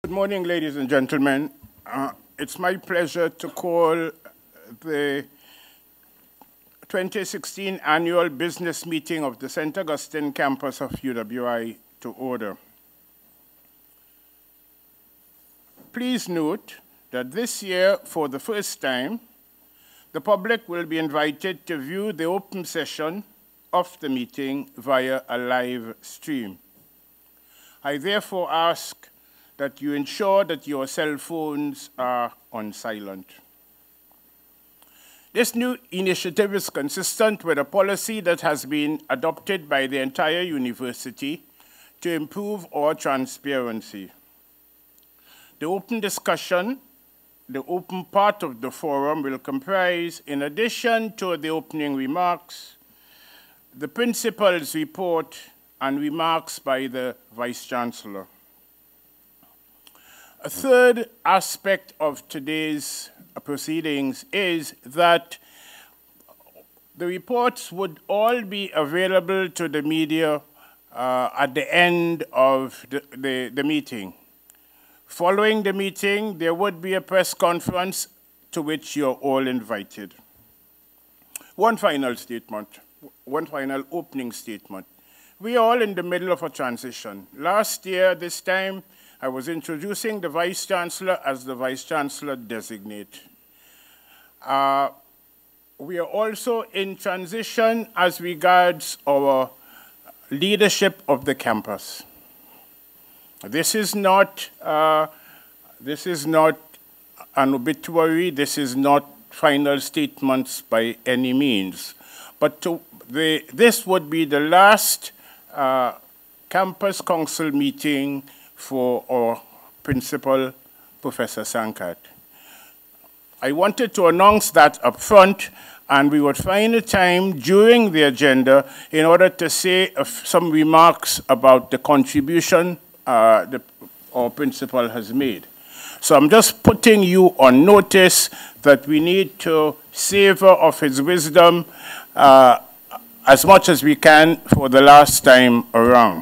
Good morning, ladies and gentlemen. It's my pleasure to call the 2016 annual business meeting of the St. Augustine Campus of UWI to order. Please note that this year, for the first time, the public will be invited to view the open session of the meeting via a live stream. I therefore ask that you ensure that your cell phones are on silent. This new initiative is consistent with a policy that has been adopted by the entire university to improve our transparency. The open discussion, the open part of the forum will comprise, in addition to the opening remarks, the principal's report and remarks by the Vice-Chancellor. A third aspect of today's proceedings is that the reports would all be available to the media at the end of the meeting. Following the meeting, there would be a press conference to which you're all invited. One final statement, one final opening statement. We are all in the middle of a transition. Last year, this time, I was introducing the Vice-Chancellor as the Vice-Chancellor designate. We are also in transition as regards our leadership of the campus. This is not an obituary. This is not final statements by any means. But this would be the last campus council meeting for our principal, Professor Sankat. I wanted to announce that up front, and we would find a time during the agenda in order to say some remarks about the contribution our principal has made. So I'm just putting you on notice that we need to savor of his wisdom as much as we can for the last time around.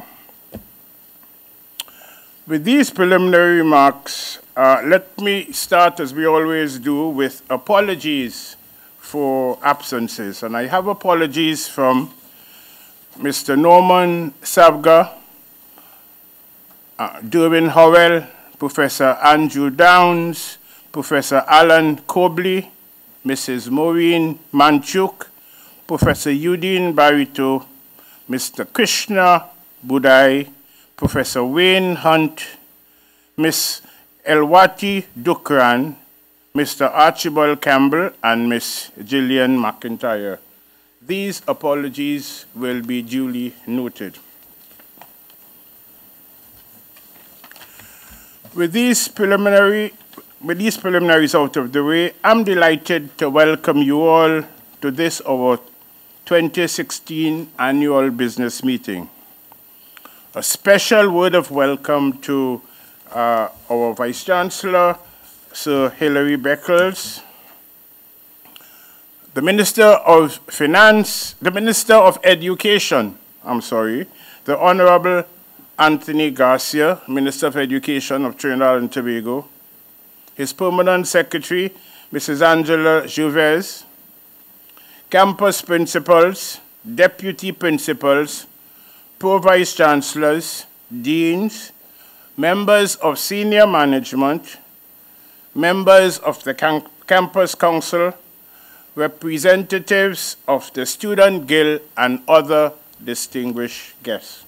With these preliminary remarks, let me start, as we always do, with apologies for absences. And I have apologies from Mr. Norman Savga, Derwin Howell, Professor Andrew Downs, Professor Alan Cobley, Mrs. Maureen Manchuk, Professor Udine Barito, Mr. Krishna Budai, Professor Wayne Hunt, Miss Elwati Dukran, Mr. Archibald Campbell, and Miss Gillian McIntyre. These apologies will be duly noted. With these preliminaries out of the way, I'm delighted to welcome you all to this, our 2016 annual business meeting. A special word of welcome to our Vice-Chancellor, Sir Hilary Beckles, the Minister of Finance, the Minister of Education, the Honorable Anthony Garcia, Minister of Education of Trinidad and Tobago, his Permanent Secretary, Mrs. Angela Juvez, campus principals, deputy principals, pro-vice-chancellors, deans, members of senior management, members of the campus council, representatives of the student guild, and other distinguished guests.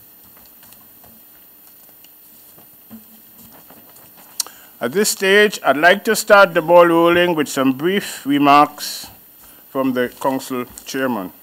At this stage, I'd like to start the ball rolling with some brief remarks from the council chairman.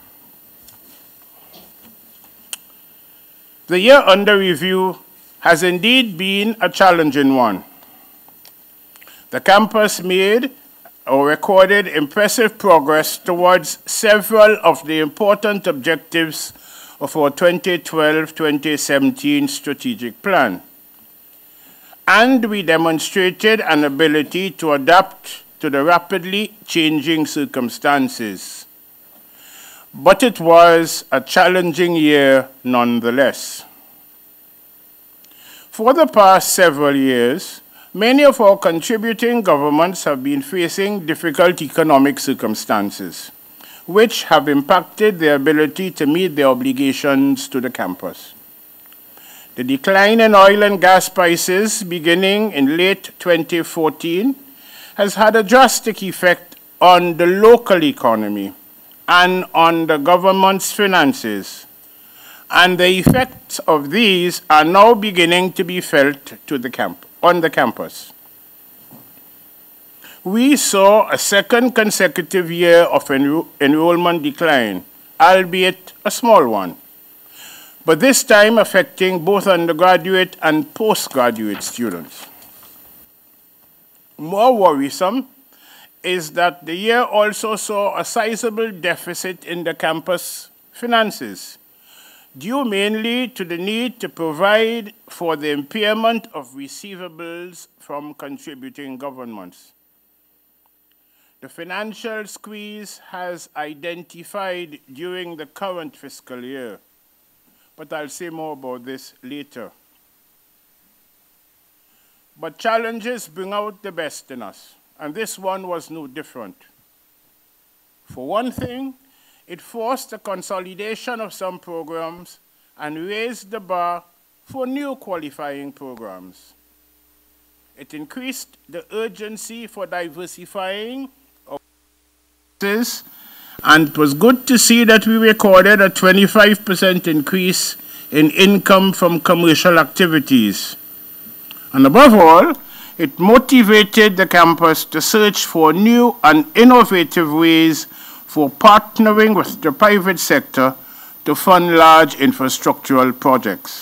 The year under review has indeed been a challenging one. The campus made or recorded impressive progress towards several of the important objectives of our 2012-2017 strategic plan. And we demonstrated an ability to adapt to the rapidly changing circumstances. But it was a challenging year nonetheless. For the past several years, many of our contributing governments have been facing difficult economic circumstances, which have impacted their ability to meet their obligations to the campus. The decline in oil and gas prices beginning in late 2014 has had a drastic effect on the local economy and on the government's finances, and the effects of these are now beginning to be felt on the campus. We saw a second consecutive year of enrollment decline, albeit a small one, but this time affecting both undergraduate and postgraduate students. More worrisome is that the year also saw a sizable deficit in the campus finances, due mainly to the need to provide for the impairment of receivables from contributing governments. The financial squeeze has identified during the current fiscal year, but I'll say more about this later. But challenges bring out the best in us, and this one was no different. For one thing, it forced a consolidation of some programs and raised the bar for new qualifying programs. It increased the urgency for diversifying our services, and it was good to see that we recorded a 25% increase in income from commercial activities. And above all, it motivated the campus to search for new and innovative ways for partnering with the private sector to fund large infrastructural projects.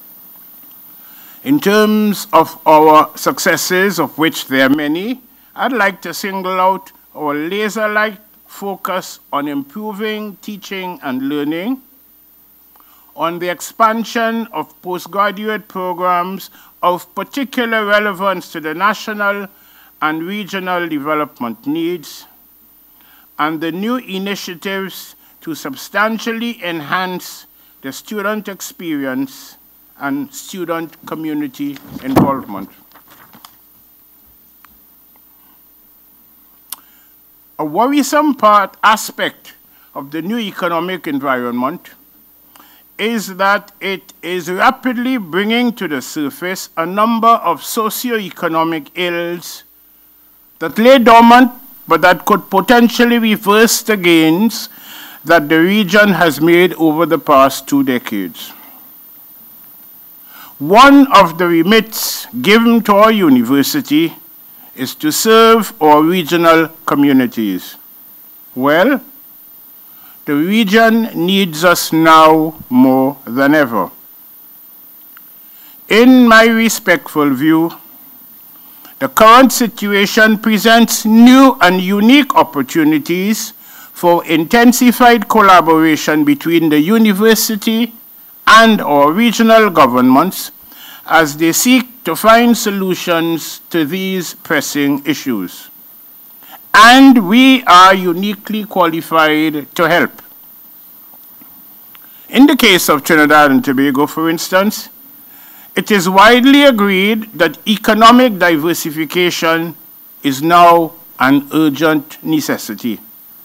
In terms of our successes, of which there are many, I'd like to single out our laser-like focus on improving teaching and learning, on the expansion of postgraduate programs of particular relevance to the national and regional development needs, and the new initiatives to substantially enhance the student experience and student community involvement. A worrisome aspect of the new economic environment is that it is rapidly bringing to the surface a number of socio-economic ills that lay dormant but that could potentially reverse the gains that the region has made over the past 2 decades. One of the remits given to our university is to serve our regional communities. Well, the region needs us now more than ever. In my respectful view, the current situation presents new and unique opportunities for intensified collaboration between the university and our regional governments as they seek to find solutions to these pressing issues. And we are uniquely qualified to help. In the case of Trinidad and Tobago, for instance, it is widely agreed that economic diversification is now an urgent necessity.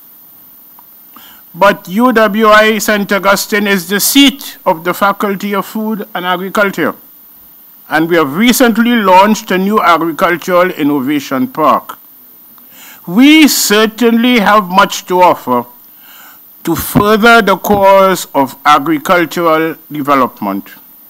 But UWI St. Augustine is the seat of the Faculty of Food and Agriculture, and we have recently launched a new agricultural innovation park. We certainly have much to offer to further the cause of agricultural development.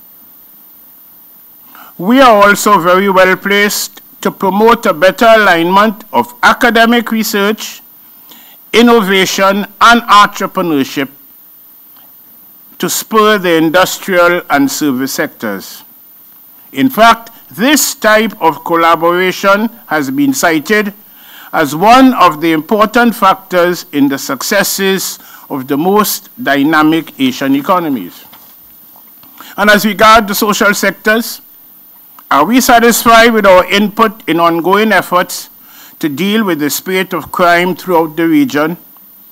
We are also very well placed to promote a better alignment of academic research, innovation, and entrepreneurship to spur the industrial and service sectors. In fact, this type of collaboration has been cited as one of the important factors in the successes of the most dynamic Asian economies. And as regards the social sectors, are we satisfied with our input in ongoing efforts to deal with the spate of crime throughout the region,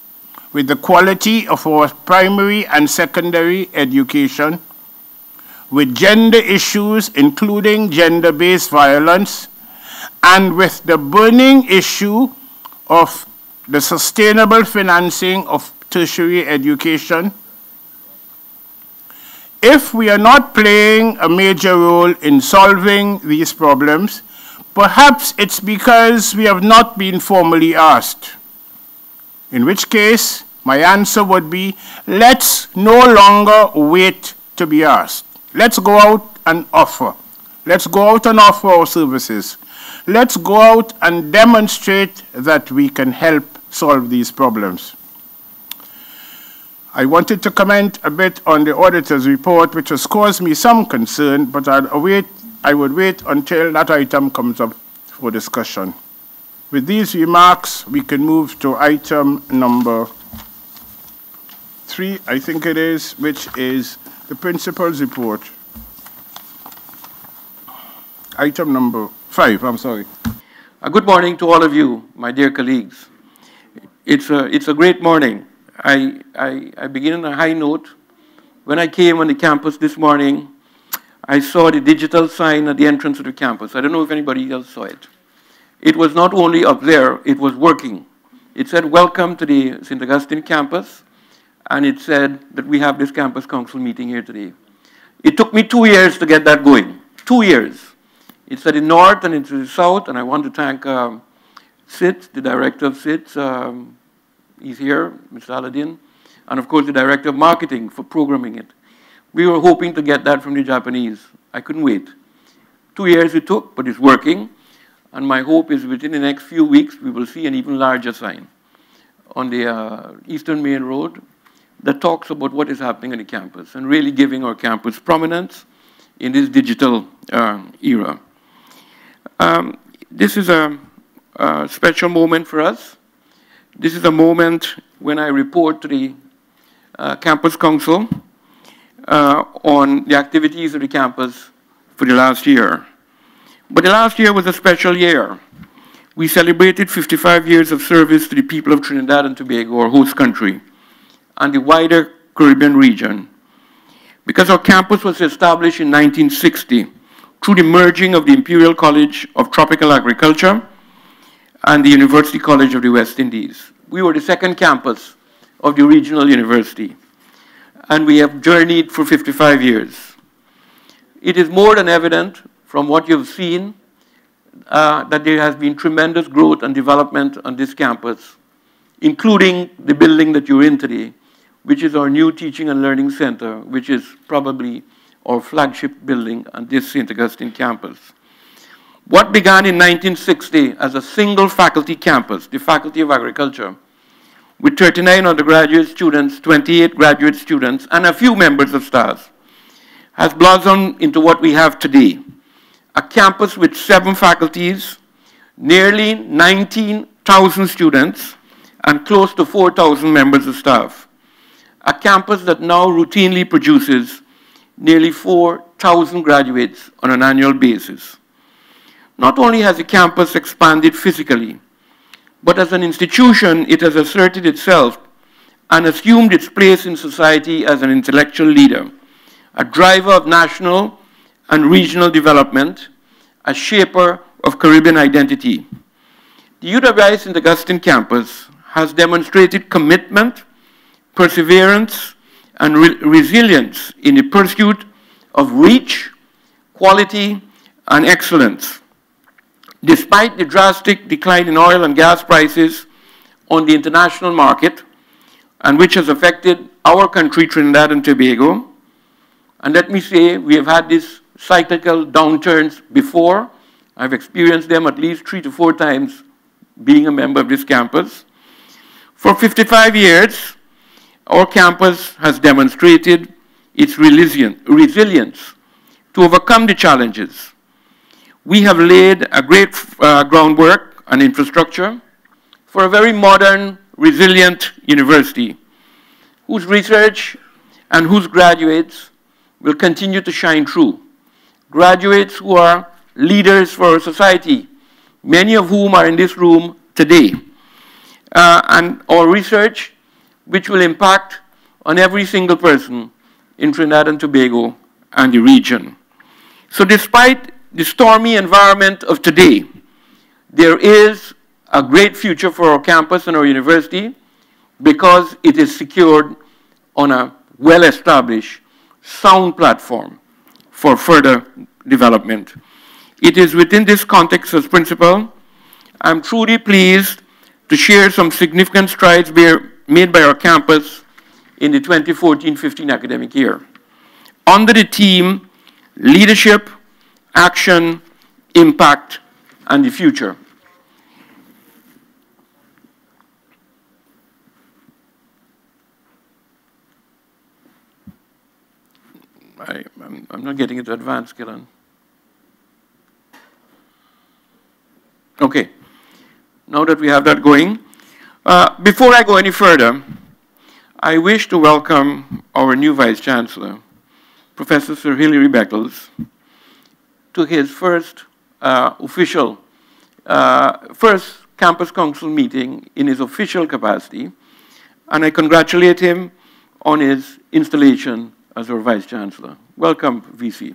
with the quality of our primary and secondary education, with gender issues, including gender-based violence, and with the burning issue of the sustainable financing of tertiary education. If we are not playing a major role in solving these problems, perhaps it's because we have not been formally asked. In which case, my answer would be, let's no longer wait to be asked. Let's go out and offer. Let's go out and offer our services. Let's go out and demonstrate that we can help solve these problems. I wanted to comment a bit on the auditor's report, which has caused me some concern, but I would wait until that item comes up for discussion. With these remarks, we can move to item number 3, I think it is, which is the principal's report. Item number 5, I'm sorry. Good morning to all of you, my dear colleagues. It's a great morning. I begin on a high note. When I came on the campus this morning, I saw the digital sign at the entrance of the campus. I don't know if anybody else saw it. It was not only up there, it was working. It said, "Welcome to the St. Augustine Campus," and it said that we have this campus council meeting here today. It took me 2 years to get that going, 2 years. It's at the north and it's to the south, and I want to thank SITS, the director of SITS, he's here, Mr. Aladdin, and of course the director of marketing for programming it. We were hoping to get that from the Japanese. I couldn't wait. 2 years it took, but it's working, and my hope is within the next few weeks we will see an even larger sign on the Eastern Main Road that talks about what is happening on the campus and really giving our campus prominence in this digital era. This is a special moment for us. This is a moment when I report to the Campus Council on the activities of the campus for the last year. But the last year was a special year. We celebrated 55 years of service to the people of Trinidad and Tobago, our host country, and the wider Caribbean region. Because our campus was established in 1960 through the merging of the Imperial College of Tropical Agriculture and the University College of the West Indies. We were the second campus of the regional university, and we have journeyed for 55 years. It is more than evident from what you've seen that there has been tremendous growth and development on this campus, including the building that you're in today, which is our new Teaching and Learning Center, which is probably our flagship building on this St. Augustine campus. What began in 1960 as a single faculty campus, the Faculty of Agriculture, with 39 undergraduate students, 28 graduate students, and a few members of staff, has blossomed into what we have today, a campus with 7 faculties, nearly 19,000 students, and close to 4,000 members of staff. A campus that now routinely produces nearly 4,000 graduates on an annual basis. Not only has the campus expanded physically, but as an institution, it has asserted itself and assumed its place in society as an intellectual leader, a driver of national and regional development, a shaper of Caribbean identity. The UWI St. Augustine campus has demonstrated commitment, perseverance, and resilience in the pursuit of reach, quality, and excellence. Despite the drastic decline in oil and gas prices on the international market, and which has affected our country, Trinidad and Tobago, and let me say, we have had these cyclical downturns before. I've experienced them at least 3 to 4 times being a member of this campus. For 55 years, our campus has demonstrated its resilience to overcome the challenges. We have laid a great groundwork and infrastructure for a very modern, resilient university whose research and whose graduates will continue to shine through. Graduates who are leaders for our society, many of whom are in this room today. And our research, which will impact on every single person in Trinidad and Tobago and the region. So despite the stormy environment of today, there is a great future for our campus and our university because it is secured on a well-established, sound platform for further development. It is within this context as principal, I'm truly pleased to share some significant strides made by our campus in the 2014-15 academic year. Under the theme, Leadership, Action, Impact, and the Future. I'm not getting it to advance, Gillan. Okay, now that we have that going, before I go any further, I wish to welcome our new Vice-Chancellor, Professor Sir Hilary Beckles, to his first first Campus Council meeting in his official capacity, and I congratulate him on his installation as our Vice-Chancellor. Welcome, VC.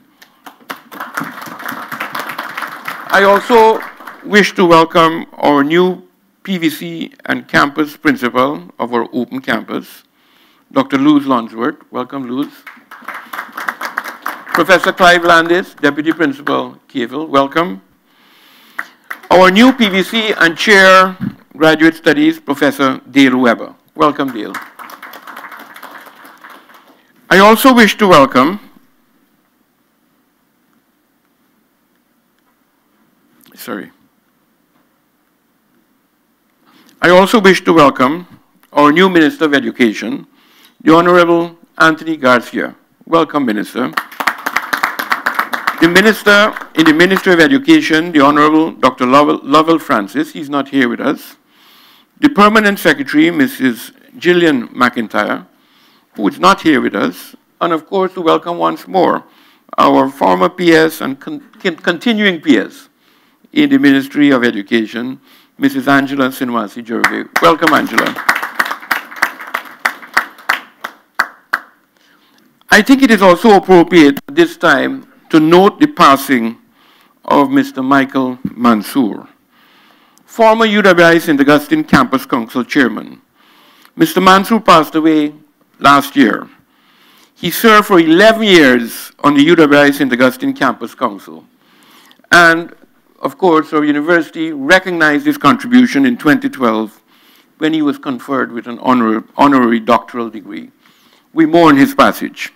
I also wish to welcome our new PVC and campus principal of our open campus, Dr. Luz Lonsworth. Welcome, Luz. Professor Clive Landis, Deputy Principal, Cavell. Welcome. Our new PVC and Chair, Graduate Studies, Professor Dale Weber. Welcome, Dale. I also wish to welcome our new Minister of Education, the Honorable Anthony Garcia. Welcome, Minister. The Minister in the Ministry of Education, the Honorable Dr. Lovell Francis, he's not here with us. The Permanent Secretary, Mrs. Gillian McIntyre, who is not here with us, and of course to welcome once more our former PS and continuing PS in the Ministry of Education, Mrs. Angela Sinwasi-Gervais. Welcome, Angela. I think it is also appropriate at this time to note the passing of Mr. Michael Mansour, former UWI St. Augustine Campus Council Chairman. Mr. Mansour passed away last year. He served for 11 years on the UWI St. Augustine Campus Council. And, of course, our university recognized his contribution in 2012 when he was conferred with an honorary doctoral degree. We mourn his passage.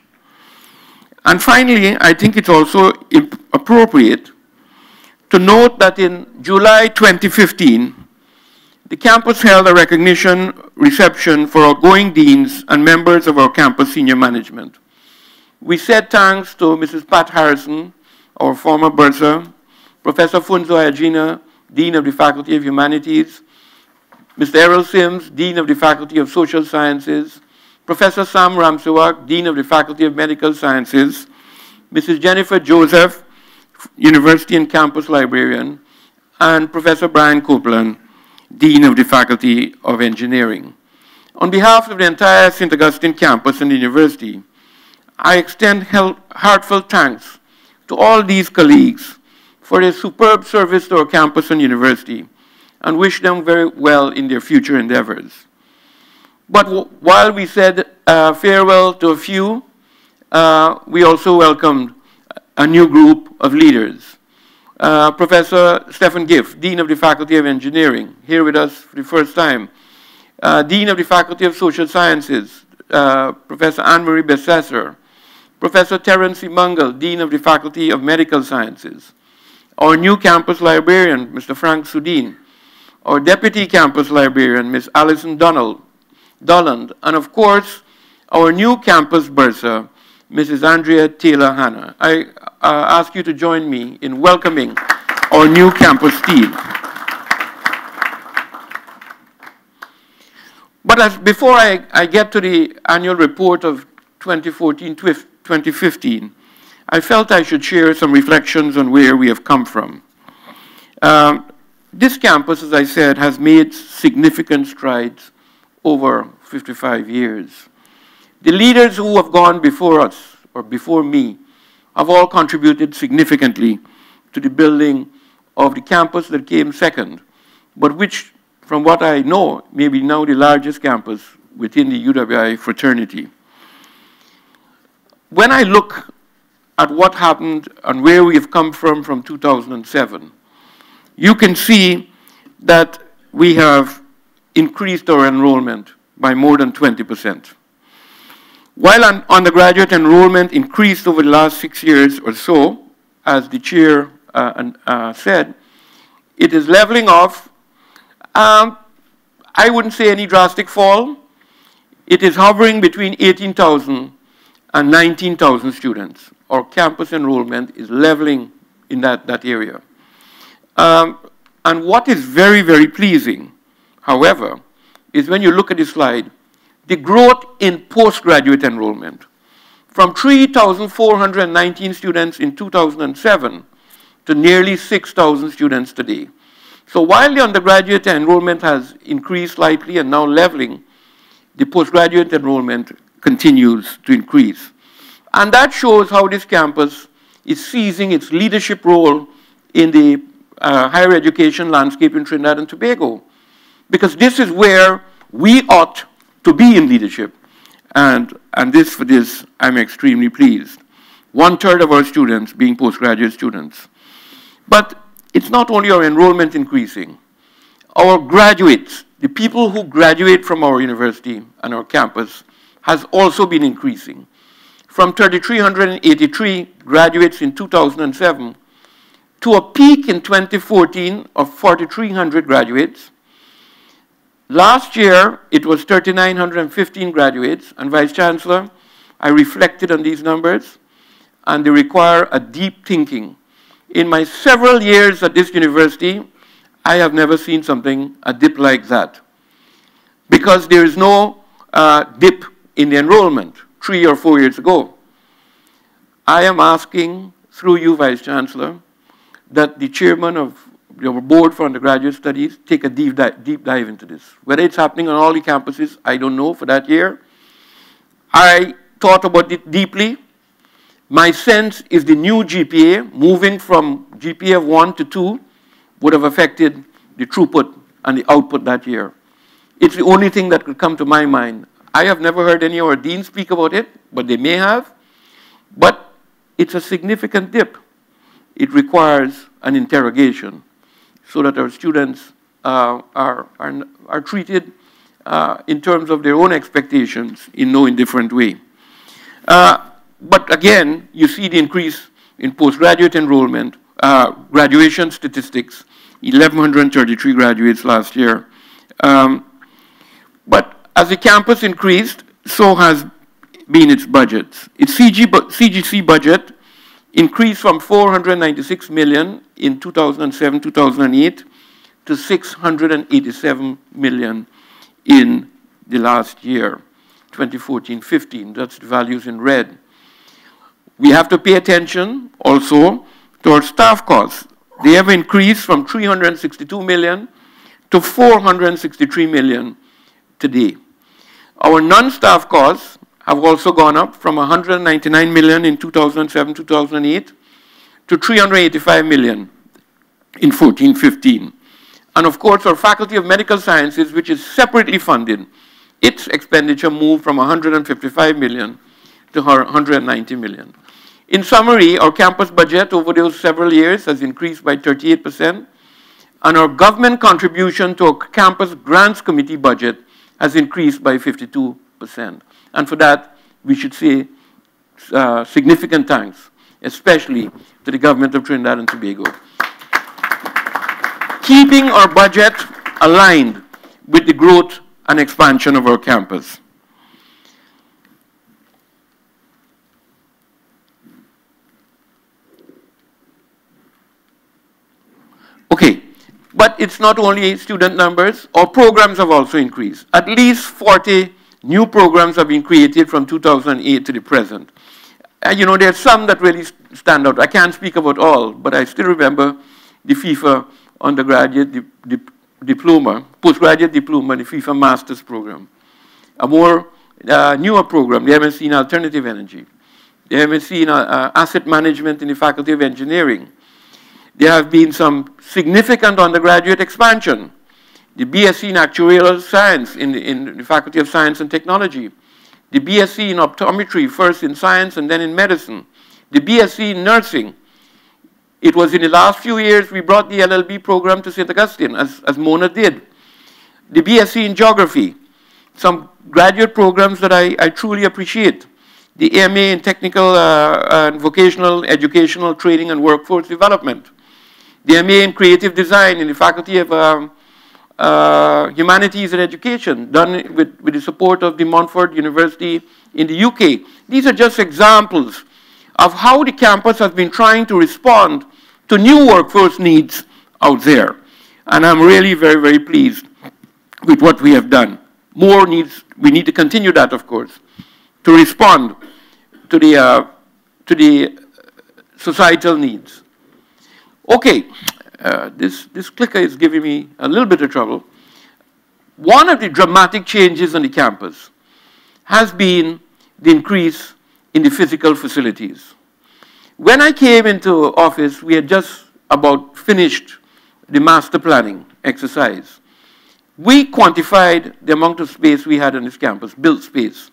And finally, I think it's also appropriate to note that in July 2015, the campus held a recognition reception for outgoing deans and members of our campus senior management. We said thanks to Mrs. Pat Harrison, our former bursar, Professor Funzo Ayajina, Dean of the Faculty of Humanities, Mr. Errol Sims, Dean of the Faculty of Social Sciences, Professor Sam Ramsewak, Dean of the Faculty of Medical Sciences, Mrs. Jennifer Joseph, University and Campus Librarian, and Professor Brian Copeland, Dean of the Faculty of Engineering. On behalf of the entire St. Augustine campus and the university, I extend heartfelt thanks to all these colleagues for their superb service to our campus and university, and wish them very well in their future endeavors. But while we said farewell to a few, we also welcomed a new group of leaders. Professor Stephen Giff, Dean of the Faculty of Engineering, here with us for the first time. Dean of the Faculty of Social Sciences, Professor Anne-Marie Bessesser. Professor Terence Mungal, Dean of the Faculty of Medical Sciences. Our new campus librarian, Mr. Frank Sudin. Our deputy campus librarian, Ms. Alison Dolland, and of course, our new campus bursar, Mrs. Andrea Taylor Hanna. I ask you to join me in welcoming our new campus team. But before I get to the annual report of 2014-2015, I felt I should share some reflections on where we have come from. This campus, as I said, has made significant strides over 55 years. The leaders who have gone before us, or before me, have all contributed significantly to the building of the campus that came second, but which, from what I know, may be now the largest campus within the UWI fraternity. When I look at what happened and where we have come from 2007, you can see that we have increased our enrollment by more than 20%. While undergraduate enrollment increased over the last 6 years or so, as the chair said, it is leveling off. I wouldn't say any drastic fall. It is hovering between 18,000 and 19,000 students. Our campus enrollment is leveling in that area. And what is very, very pleasing, however, is when you look at this slide, the growth in postgraduate enrollment from 3,419 students in 2007 to nearly 6,000 students today. So while the undergraduate enrollment has increased slightly and now leveling, the postgraduate enrollment continues to increase. And that shows how this campus is seizing its leadership role in the higher education landscape in Trinidad and Tobago. Because this is where we ought to be in leadership. And for this, I'm extremely pleased. 1/3 of our students being postgraduate students. But it's not only our enrollment increasing. Our graduates, the people who graduate from our university and our campus, has also been increasing. From 3,383 graduates in 2007 to a peak in 2014 of 4,300 graduates. Last year, it was 3,915 graduates, and Vice-Chancellor, I reflected on these numbers, and they require a deep thinking. In my several years at this university, I have never seen a dip like that. Because there is no dip in the enrollment 3 or 4 years ago. I am asking, through you, Vice-Chancellor, that the chairman of your board for undergraduate studies take a deep dive into this. Whether it's happening on all the campuses, I don't know for that year. I thought about it deeply. My sense is the new GPA, moving from GPA of 1 to 2, would have affected the throughput and the output that year. It's the only thing that could come to my mind. I have never heard any of our deans speak about it, but they may have. But it's a significant dip. It requires an interrogation so that our students are treated in terms of their own expectations in no indifferent way. But again, you see the increase in postgraduate enrollment, graduation statistics, 1,133 graduates last year. But as the campus increased, so has been its budgets. Its CGC budget increased from 496 million in 2007-2008 to 687 million in the last year, 2014-15. That's the values in red. We have to pay attention also to our staff costs. They have increased from 362 million to 463 million today. Our non-staff costs have also gone up from 199 million in 2007-2008 to 385 million in 14-15. And of course, our Faculty of Medical Sciences, which is separately funded, its expenditure moved from 155 million to 190 million. In summary, our campus budget over those several years has increased by 38%, and our government contribution to our campus grants committee budget has increased by 52%. And for that, we should say significant thanks, especially to the government of Trinidad and Tobago. Keeping our budget aligned with the growth and expansion of our campus. Okay, but it's not only student numbers, our programs have also increased. At least 40 new programs have been created from 2008 to the present. You know, there's some that really stand out. I can't speak about all, but I still remember the FIFA undergraduate diploma, postgraduate diploma, the FIFA master's program. A more newer program, the MSc in alternative energy. the MSc in asset management in the Faculty of Engineering. There have been some significant undergraduate expansion. The BSc in Actuarial Science in the Faculty of Science and Technology. The BSc in Optometry, first in Science and then in Medicine. The BSc in Nursing. It was in the last few years we brought the LLB program to St. Augustine, as Mona did. The BSc in Geography. Some graduate programs that I truly appreciate. The MA in Technical and Vocational Educational Training and Workforce Development. The MA in Creative Design in the Faculty of Humanities and Education, done with the support of the Montfort University in the UK. These are just examples of how the campus has been trying to respond to new workforce needs out there. And I'm really very, very pleased with what we have done. More needs, we need to continue that, of course, to respond to the societal needs. Okay, this clicker is giving me a little bit of trouble. One of the dramatic changes on the campus has been the increase in the physical facilities. When I came into office, we had just about finished the master planning exercise. We quantified the amount of space we had on this campus, built space,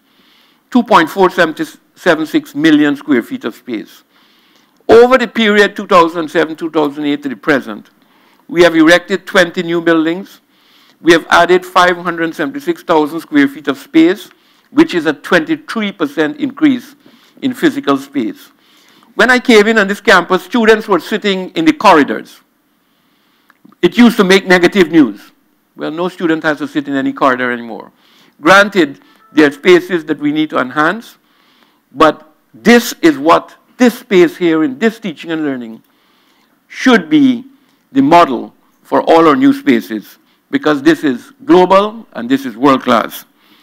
2.476 million square feet of space. Over the period 2007-2008 to the present, we have erected 20 new buildings. We have added 576,000 square feet of space, which is a 23% increase in physical space. When I came in on this campus, students were sitting in the corridors. It used to make negative news. Well, no student has to sit in any corridor anymore. Granted, there are spaces that we need to enhance, but this is what this space here in this teaching and learning should be the model for all our new spaces, because this is global and this is world class.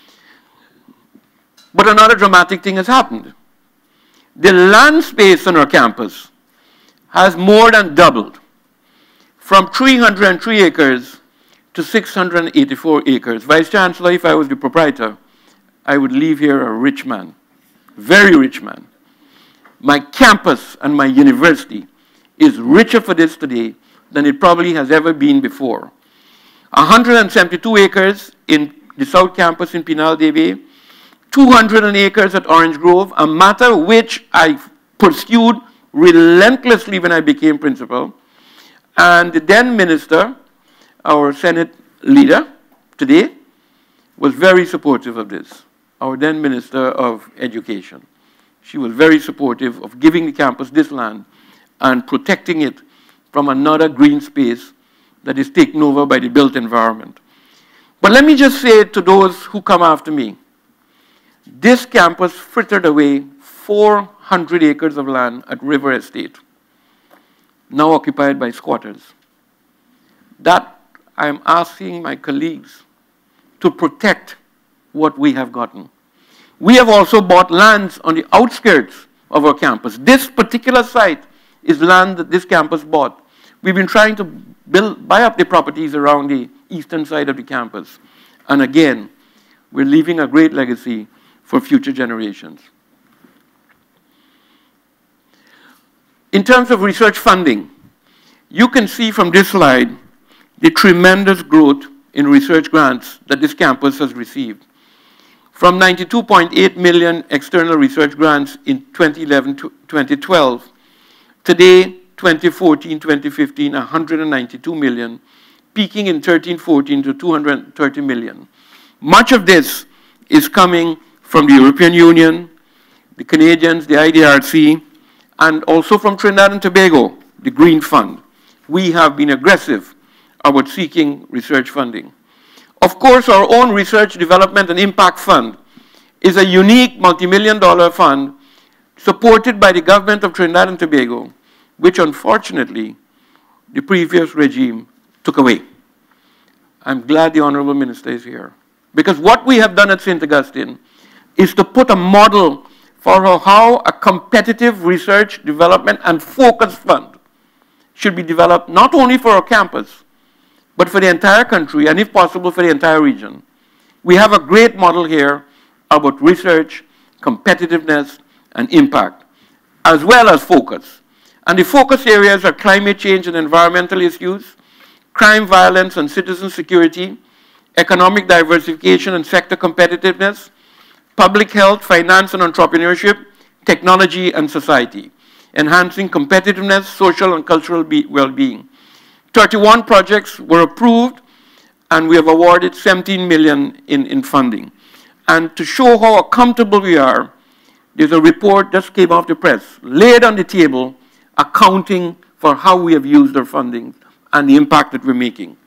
But another dramatic thing has happened. The land space on our campus has more than doubled from 303 acres to 684 acres. Vice-Chancellor, if I was the proprietor, I would leave here a rich man, very rich man. My campus and my university is richer for this today than it probably has ever been before. 172 acres in the South Campus in Pinal de Bay, 200 acres at Orange Grove, a matter which I pursued relentlessly when I became principal. And the then minister, our Senate leader today, was very supportive of this, our then Minister of Education. She was very supportive of giving the campus this land and protecting it from another green space that is taken over by the built environment. But let me just say to those who come after me, this campus frittered away 400 acres of land at River Estate, now occupied by squatters. That I am asking my colleagues to protect what we have gotten. We have also bought lands on the outskirts of our campus. This particular site is land that this campus bought. We've been trying to buy up the properties around the eastern side of the campus. And again, we're leaving a great legacy for future generations. In terms of research funding, you can see from this slide the tremendous growth in research grants that this campus has received. From 92.8 million external research grants in 2011 to 2012, today, 2014, 2015, 192 million, peaking in 13-14 to 230 million. Much of this is coming from the European Union, the Canadians, the IDRC, and also from Trinidad and Tobago, the Green Fund. We have been aggressive about seeking research funding. Of course, our own Research, Development, and Impact Fund is a unique multi-million-dollar fund supported by the government of Trinidad and Tobago, which unfortunately the previous regime took away. I'm glad the Honorable Minister is here, because what we have done at St. Augustine is to put a model for how a competitive research, development, and focus fund should be developed not only for our campus, but for the entire country, and if possible, for the entire region. We have a great model here about research, competitiveness, and impact. as well as focus. And the focus areas are climate change and environmental issues, crime, violence, and citizen security, economic diversification and sector competitiveness, public health, finance and entrepreneurship, technology and society, enhancing competitiveness, social and cultural well-being. 31 projects were approved, and we have awarded 17 million in funding. And to show how accountable we are, there's a report just came off the press, laid on the table, accounting for how we have used our funding and the impact that we're making.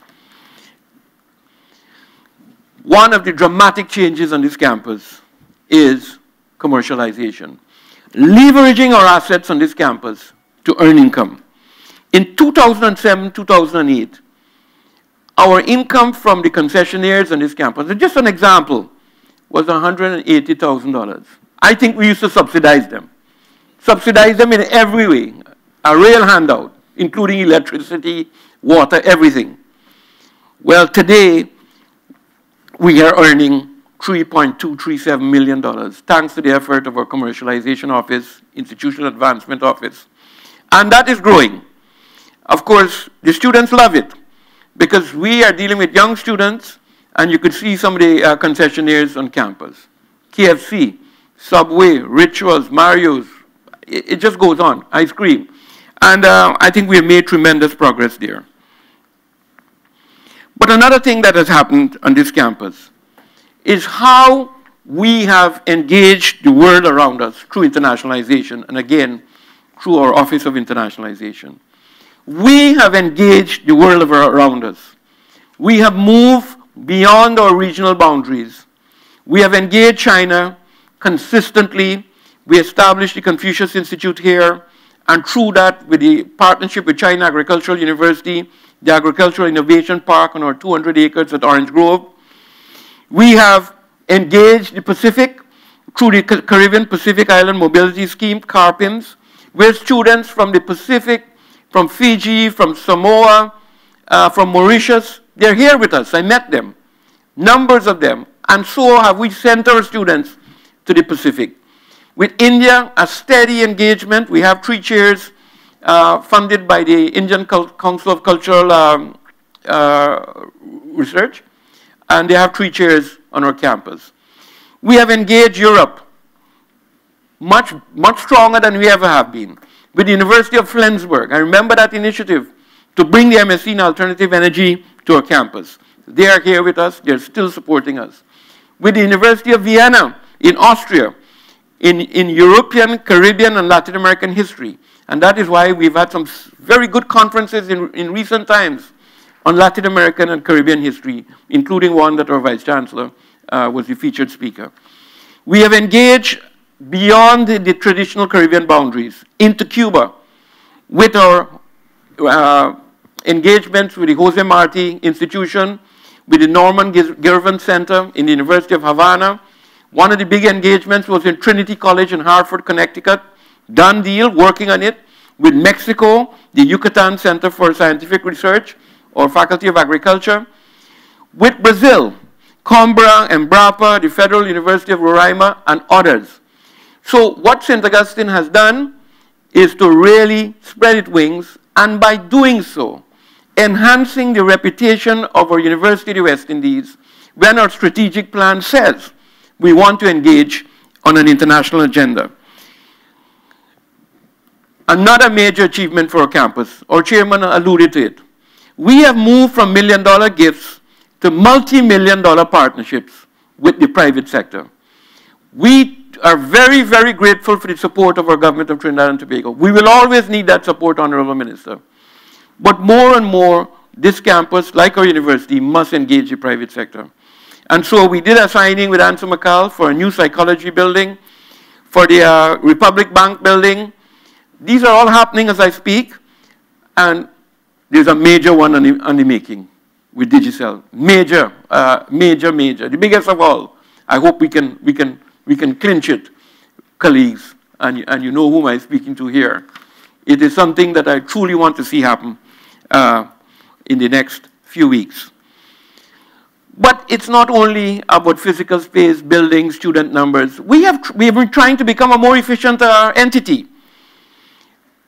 One of the dramatic changes on this campus is commercialization. Leveraging our assets on this campus to earn income. In 2007, 2008, our income from the concessionaires on this campus, just an example, was $180,000. I think we used to subsidize them. Subsidize them in every way. A real handout, including electricity, water, everything. Well, today, we are earning $3.237 million, thanks to the effort of our commercialization office, institutional advancement office. And that is growing. Of course, the students love it, because we are dealing with young students, and you could see some of the concessionaires on campus. KFC, Subway, Rituals, Mario's, it just goes on, ice cream. And I think we have made tremendous progress there. But another thing that has happened on this campus is how we have engaged the world around us through internationalization, and again, through our Office of Internationalization. We have engaged the world around us. We have moved beyond our regional boundaries. We have engaged China consistently. We established the Confucius Institute here, and through that, with the partnership with China Agricultural University, the Agricultural Innovation Park on our 200 acres at Orange Grove. We have engaged the Pacific through the Caribbean Pacific Island Mobility Scheme, CARPIMS, where students from the Pacific, from Fiji, from Samoa, from Mauritius, they're here with us. I met them, numbers of them. And so have we sent our students to the Pacific. With India, a steady engagement. We have 3 chairs funded by the Indian Council of Cultural Research, and they have 3 chairs on our campus. We have engaged Europe much stronger than we ever have been. With the University of Flensburg, I remember that initiative to bring the MSc in alternative energy to our campus. They are here with us, they're still supporting us. With the University of Vienna in Austria, in European, Caribbean, and Latin American history. And that is why we've had some very good conferences in recent times on Latin American and Caribbean history, including one that our Vice-Chancellor was the featured speaker. We have engaged beyond the traditional Caribbean boundaries into Cuba with our engagements with the Jose Marti Institution, with the Norman Girvan Center in the University of Havana. One of the big engagements was in Trinity College in Hartford, Connecticut. Done deal, working on it. With Mexico, the Yucatan Center for Scientific Research, or Faculty of Agriculture. With Brazil, Coimbra, Embrapa, the Federal University of Roraima, and others. So what St. Augustine has done is to really spread its wings, and by doing so, enhancing the reputation of our University of the West Indies, when our strategic plan says we want to engage on an international agenda. Another major achievement for our campus, our chairman alluded to it. We have moved from million-dollar gifts to multi-million-dollar partnerships with the private sector. We are very, very grateful for the support of our government of Trinidad and Tobago. We will always need that support, Honorable Minister. But more and more, this campus, like our university, must engage the private sector. And so we did a signing with Ansel McCall for a new psychology building, for the Republic Bank building. These are all happening as I speak, and there's a major one on the making with Digicel. Major, major, the biggest of all. I hope we can clinch it, colleagues, and you know whom I'm speaking to here. It is something that I truly want to see happen in the next few weeks. But it's not only about physical space, buildings, student numbers. We have been trying to become a more efficient entity.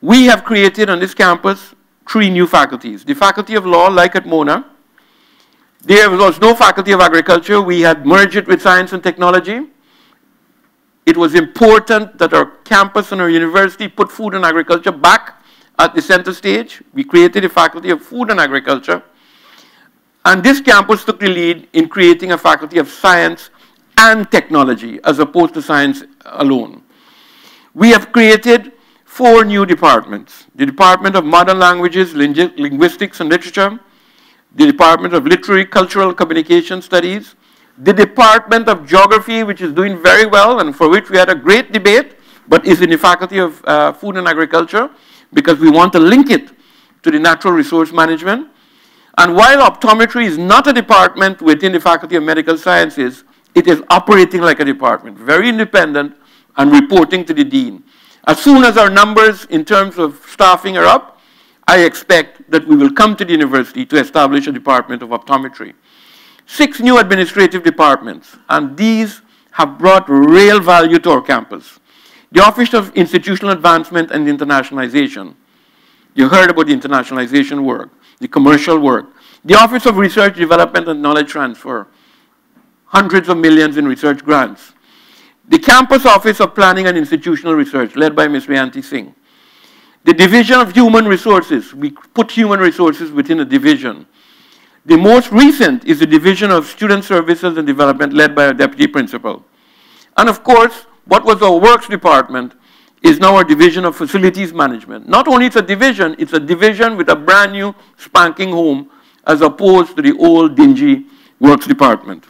We have created on this campus 3 new faculties. The Faculty of Law, like at Mona. There was no Faculty of Agriculture. We had merged it with Science and Technology. It was important that our campus and our university put food and agriculture back at the center stage. We created a Faculty of Food and Agriculture. And this campus took the lead in creating a Faculty of Science and Technology, as opposed to science alone. We have created 4 new departments. The Department of Modern Languages, Linguistics and Literature, the Department of Literary, Cultural, Communication Studies, the Department of Geography, which is doing very well and for which we had a great debate, but is in the Faculty of Food and Agriculture because we want to link it to the Natural Resource Management. And while optometry is not a department within the Faculty of Medical Sciences, it is operating like a department, very independent and reporting to the Dean. As soon as our numbers in terms of staffing are up, I expect that we will come to the university to establish a department of optometry. 6 new administrative departments, and these have brought real value to our campus. The Office of Institutional Advancement and Internationalization. You heard about the internationalization work, the commercial work. The Office of Research, Development and Knowledge Transfer. Hundreds of millions in research grants. The Campus Office of Planning and Institutional Research, led by Ms. Rayanti Singh. The Division of Human Resources. We put human resources within a division. The most recent is the Division of Student Services and Development, led by our Deputy Principal. And of course, what was our Works Department is now our Division of Facilities Management. Not only it's a division with a brand new spanking home, as opposed to the old dingy Works Department.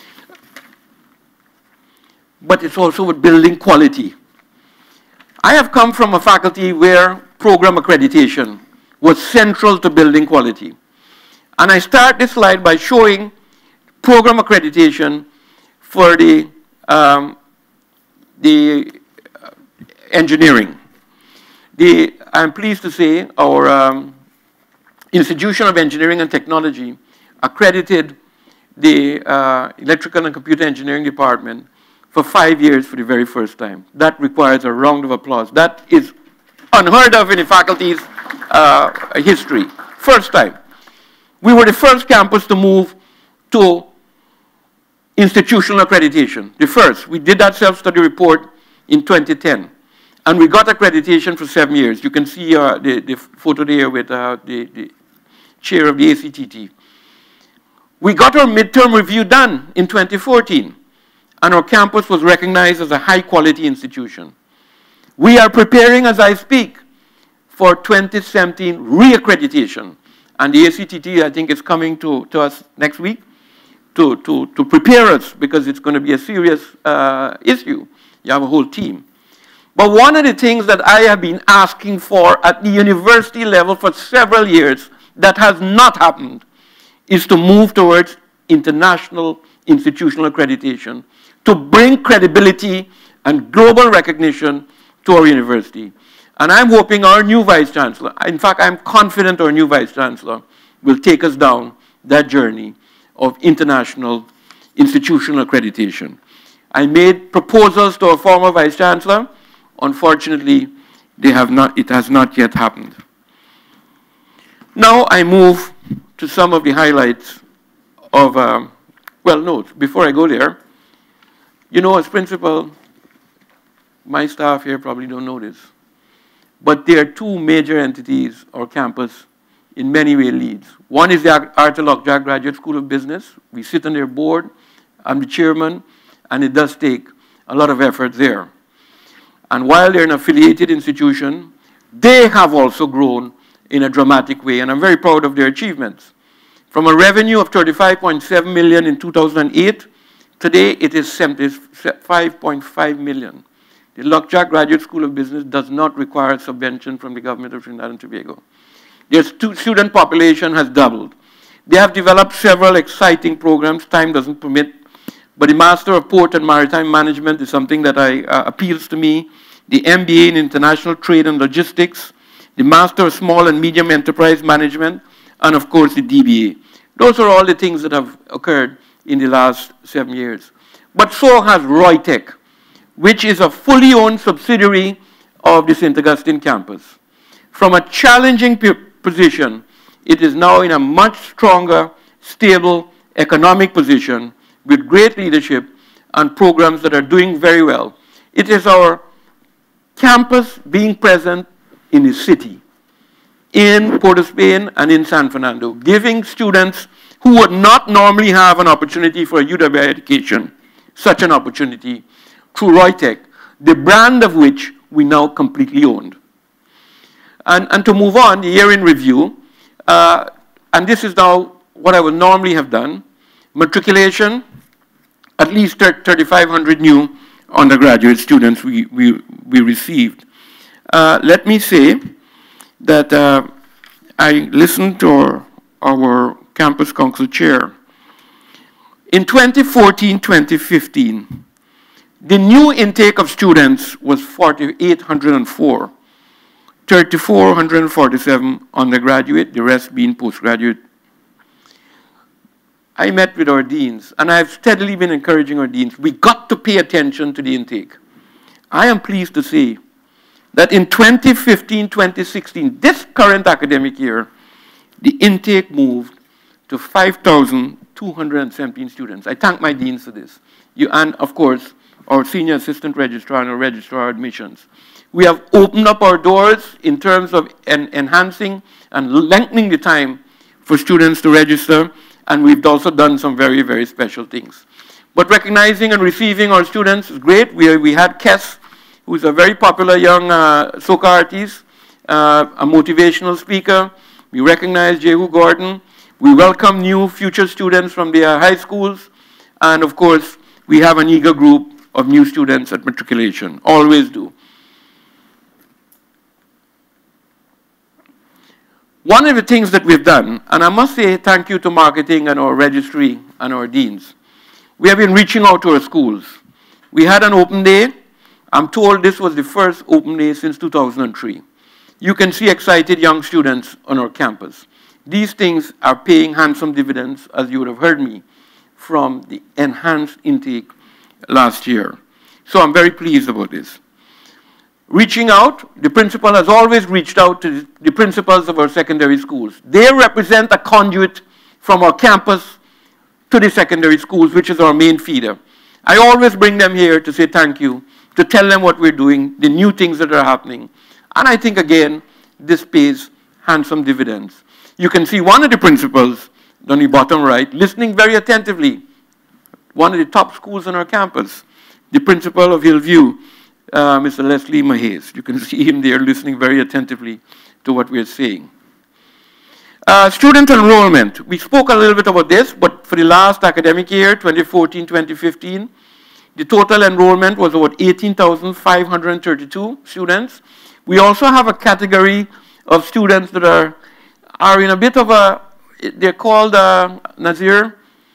But it's also with building quality. I have come from a faculty where program accreditation was central to building quality. And I start this slide by showing program accreditation for the engineering. I'm pleased to say our Institution of Engineering and Technology accredited the Electrical and Computer Engineering Department for 5 years for the very first time. That requires a round of applause. That is unheard of in the faculty's history. First time. We were the first campus to move to institutional accreditation. The first. We did that self-study report in 2010. And we got accreditation for 7 years. You can see the photo there with the chair of the ACTT. We got our midterm review done in 2014. And our campus was recognized as a high-quality institution. We are preparing, as I speak, for 2017 re-accreditation. And the ACTT, I think, is coming to us next week to prepare us, because it's going to be a serious issue. You have a whole team. But one of the things that I have been asking for at the university level for several years that has not happened is to move towards international institutional accreditation, to bring credibility and global recognition to our university. And I'm hoping our new Vice-Chancellor, in fact, I'm confident our new Vice-Chancellor will take us down that journey of international institutional accreditation. I made proposals to our former Vice-Chancellor. Unfortunately, it has not yet happened. Now I move to some of the highlights of, well, no, before I go there, you know, as principal, my staff here probably don't know this, but there are 2 major entities our campus in many ways leads. One is the Arthur Lockjack Graduate School of Business. We sit on their board. I'm the chairman, and it does take a lot of effort there. And while they're an affiliated institution, they have also grown in a dramatic way, and I'm very proud of their achievements. From a revenue of $35.7 million in 2008, today it is $5.5 million. The Lockjack Graduate School of Business does not require a subvention from the government of Trinidad and Tobago. Their student population has doubled. They have developed several exciting programs. Time doesn't permit, but the Master of Port and Maritime Management is something that appeals to me. The MBA in International Trade and Logistics, the Master of Small and Medium Enterprise Management, and of course the DBA. Those are all the things that have occurred in the last 7 years. But so has Roytech, which is a fully owned subsidiary of the St. Augustine Campus. From a challenging position, it is now in a much stronger, stable economic position with great leadership and programs that are doing very well. It is our campus being present in the city, in Port of Spain and in San Fernando, giving students who would not normally have an opportunity for a UWI education such an opportunity through Reutech, the brand of which we now completely owned. And to move on, the year in review, and this is now what I would normally have done, matriculation, at least 3,500 new undergraduate students we received. Let me say that I listened to our campus council chair. In 2014-2015, the new intake of students was 4,804, 3,447 undergraduate, the rest being postgraduate. I met with our deans, and I've steadily been encouraging our deans. We got to pay attention to the intake. I am pleased to say that in 2015-2016, this current academic year, the intake moved to 5,217 students. I thank my deans for this. And of course, our senior assistant registrar and our registrar admissions. We have opened up our doors in terms of enhancing and lengthening the time for students to register, and we've also done some very, very special things. But recognizing and receiving our students is great. We had Kes, who's a very popular young soca artist, a motivational speaker. We recognize Jehu Gordon. We welcome new future students from their high schools. And of course, we have an eager group of new students at matriculation, always do. One of the things that we've done, and I must say thank you to marketing and our registry and our deans, we have been reaching out to our schools. We had an open day. I'm told this was the first open day since 2003. You can see excited young students on our campus. These things are paying handsome dividends, as you would have heard me, from the enhanced intake last year. So I'm very pleased about this. Reaching out, the principal has always reached out to the principals of our secondary schools. They represent a conduit from our campus to the secondary schools, which is our main feeder. I always bring them here to say thank you, to tell them what we're doing, the new things that are happening. And I think, again, this pays handsome dividends. You can see one of the principals on the bottom right, listening very attentively. One of the top schools on our campus, the principal of Hillview, Mr. Leslie Mahes. You can see him there listening very attentively to what we're saying. Student enrollment. We spoke a little bit about this, but for the last academic year, 2014-2015, the total enrollment was about 18,532 students. We also have a category of students that are in a bit of a, they're called, Nazir,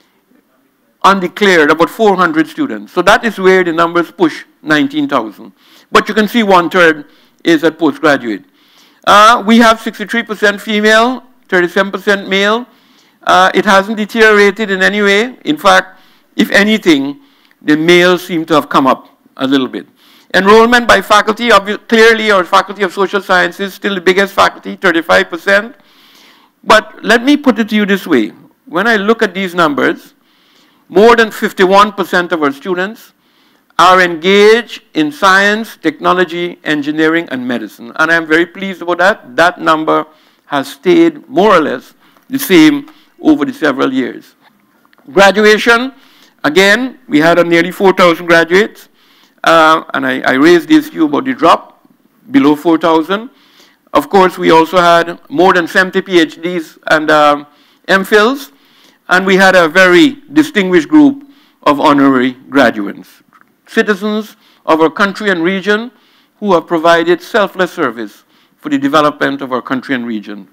undeclared, about 400 students. So that is where the numbers push 19,000. But you can see 1/3 is at postgraduate. We have 63% female, 37% male. It hasn't deteriorated in any way. In fact, if anything, the males seem to have come up a little bit. Enrollment by faculty, clearly our Faculty of Social Sciences, still the biggest faculty, 35%. But let me put it to you this way. When I look at these numbers, more than 51% of our students are engaged in science, technology, engineering, and medicine. And I'm very pleased about that. That number has stayed more or less the same over the several years. Graduation, again, we had nearly 4,000 graduates. And I raised this to you about the drop below 4,000. Of course, we also had more than 70 PhDs and MPhils. And we had a very distinguished group of honorary graduates, citizens of our country and region who have provided selfless service for the development of our country and region.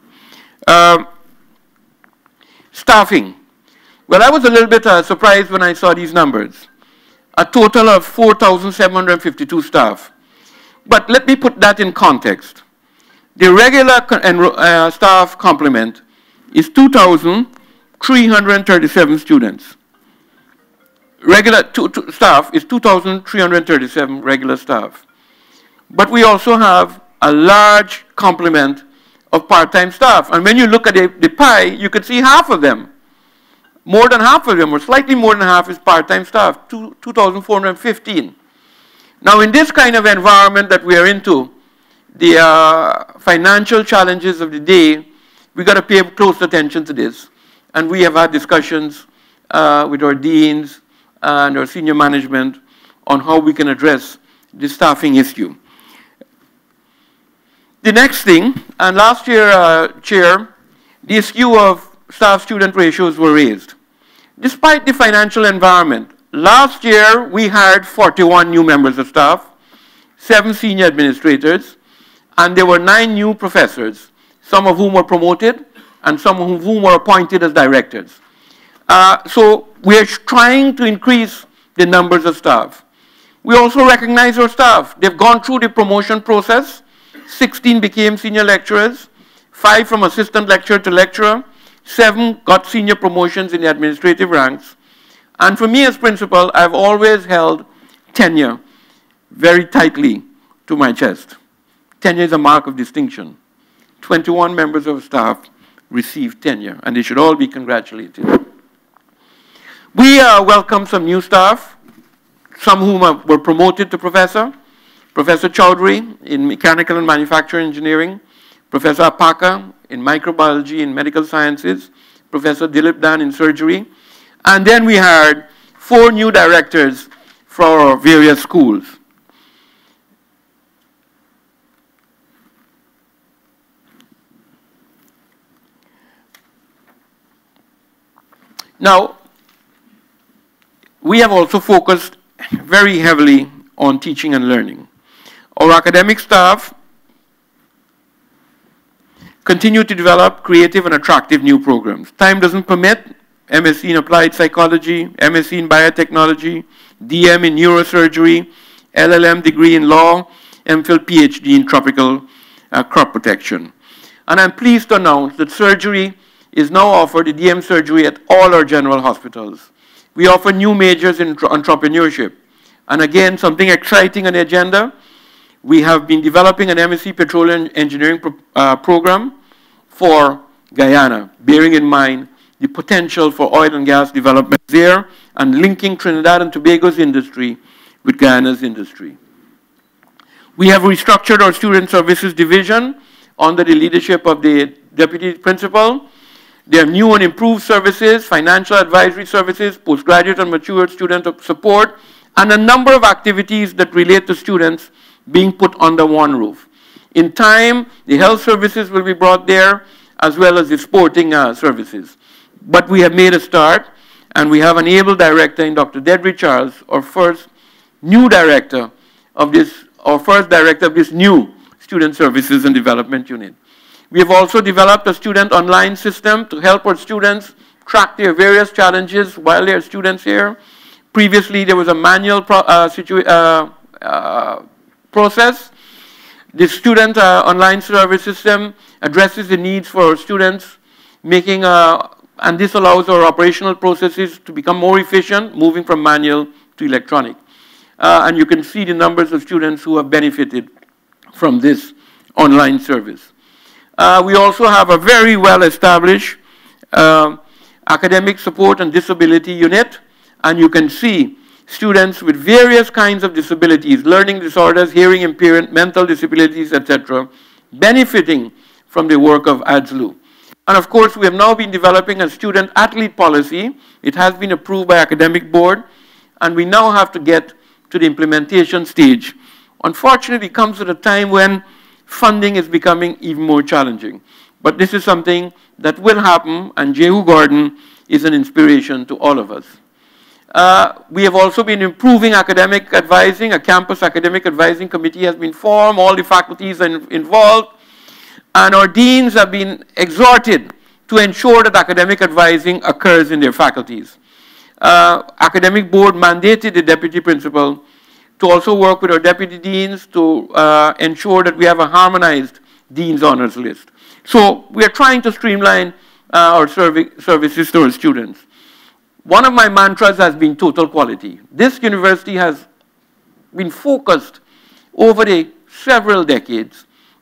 Staffing. Well, I was a little bit surprised when I saw these numbers. A total of 4,752 staff. But let me put that in context. The regular staff complement is 2,337 students. Regular staff is 2,337 regular staff. But we also have a large complement of part-time staff. And when you look at the pie, you can see half of them. More than half of them, or slightly more than half, is part-time staff, 2,415. Now, in this kind of environment that we are into, the financial challenges of the day, we've got to pay close attention to this. And we have had discussions with our deans and our senior management on how we can address the staffing issue. The next thing, and last year, Chair, the issue of staff-student ratios were raised. Despite the financial environment, last year we hired 41 new members of staff, 7 senior administrators, and there were 9 new professors, some of whom were promoted and some of whom were appointed as directors. So we're trying to increase the numbers of staff. We also recognize our staff. They've gone through the promotion process. 16 became senior lecturers, 5 from assistant lecturer to lecturer, 7 got senior promotions in the administrative ranks. And for me as principal, I've always held tenure very tightly to my chest. Tenure is a mark of distinction. 21 members of staff received tenure, and they should all be congratulated. We welcome some new staff, some whom were promoted to professor. Professor Chowdhury in mechanical and manufacturing engineering, Professor Apaka in microbiology and medical sciences, Professor Dilip Dan in surgery, and then we hired 4 new directors for various schools. Now, we have also focused very heavily on teaching and learning. Our academic staff continue to develop creative and attractive new programs. Time doesn't permit. MSc in Applied Psychology, MSc in Biotechnology, DM in Neurosurgery, LLM degree in Law, MPhil PhD in Tropical Crop Protection. And I'm pleased to announce that surgery is now offered, the DM surgery, at all our general hospitals. We offer new majors in entrepreneurship. And again, something exciting on the agenda, we have been developing an MSc Petroleum Engineering program for Guyana, bearing in mind the potential for oil and gas development there and linking Trinidad and Tobago's industry with Guyana's industry. We have restructured our student services division under the leadership of the deputy principal. There are new and improved services, financial advisory services, postgraduate and mature student support, and a number of activities that relate to students being put under one roof. In time, the health services will be brought there, as well as the sporting services. But we have made a start, and we have an able director in Dr. Dedrick Charles, our first director of this new Student Services and Development Unit. We have also developed a student online system to help our students track their various challenges while they are students here. Previously, there was a manual process. The student online service system addresses the needs for our students, and this allows our operational processes to become more efficient, moving from manual to electronic. And you can see the numbers of students who have benefited from this online service. We also have a very well-established academic support and disability unit, and you can see students with various kinds of disabilities, learning disorders, hearing impairment, mental disabilities, etc., benefiting from the work of ADSLU. And of course, we have now been developing a student athlete policy. It has been approved by academic board, and we now have to get to the implementation stage. Unfortunately, it comes at a time when funding is becoming even more challenging. But this is something that will happen, and Jehu Gordon is an inspiration to all of us. We have also been improving academic advising. A campus academic advising committee has been formed. All the faculties are involved. And our deans have been exhorted to ensure that academic advising occurs in their faculties. Academic board mandated the deputy principal to also work with our deputy deans to ensure that we have a harmonized dean's honors list. So we are trying to streamline our services to our students. One of my mantras has been total quality. This university has been focused over the several decades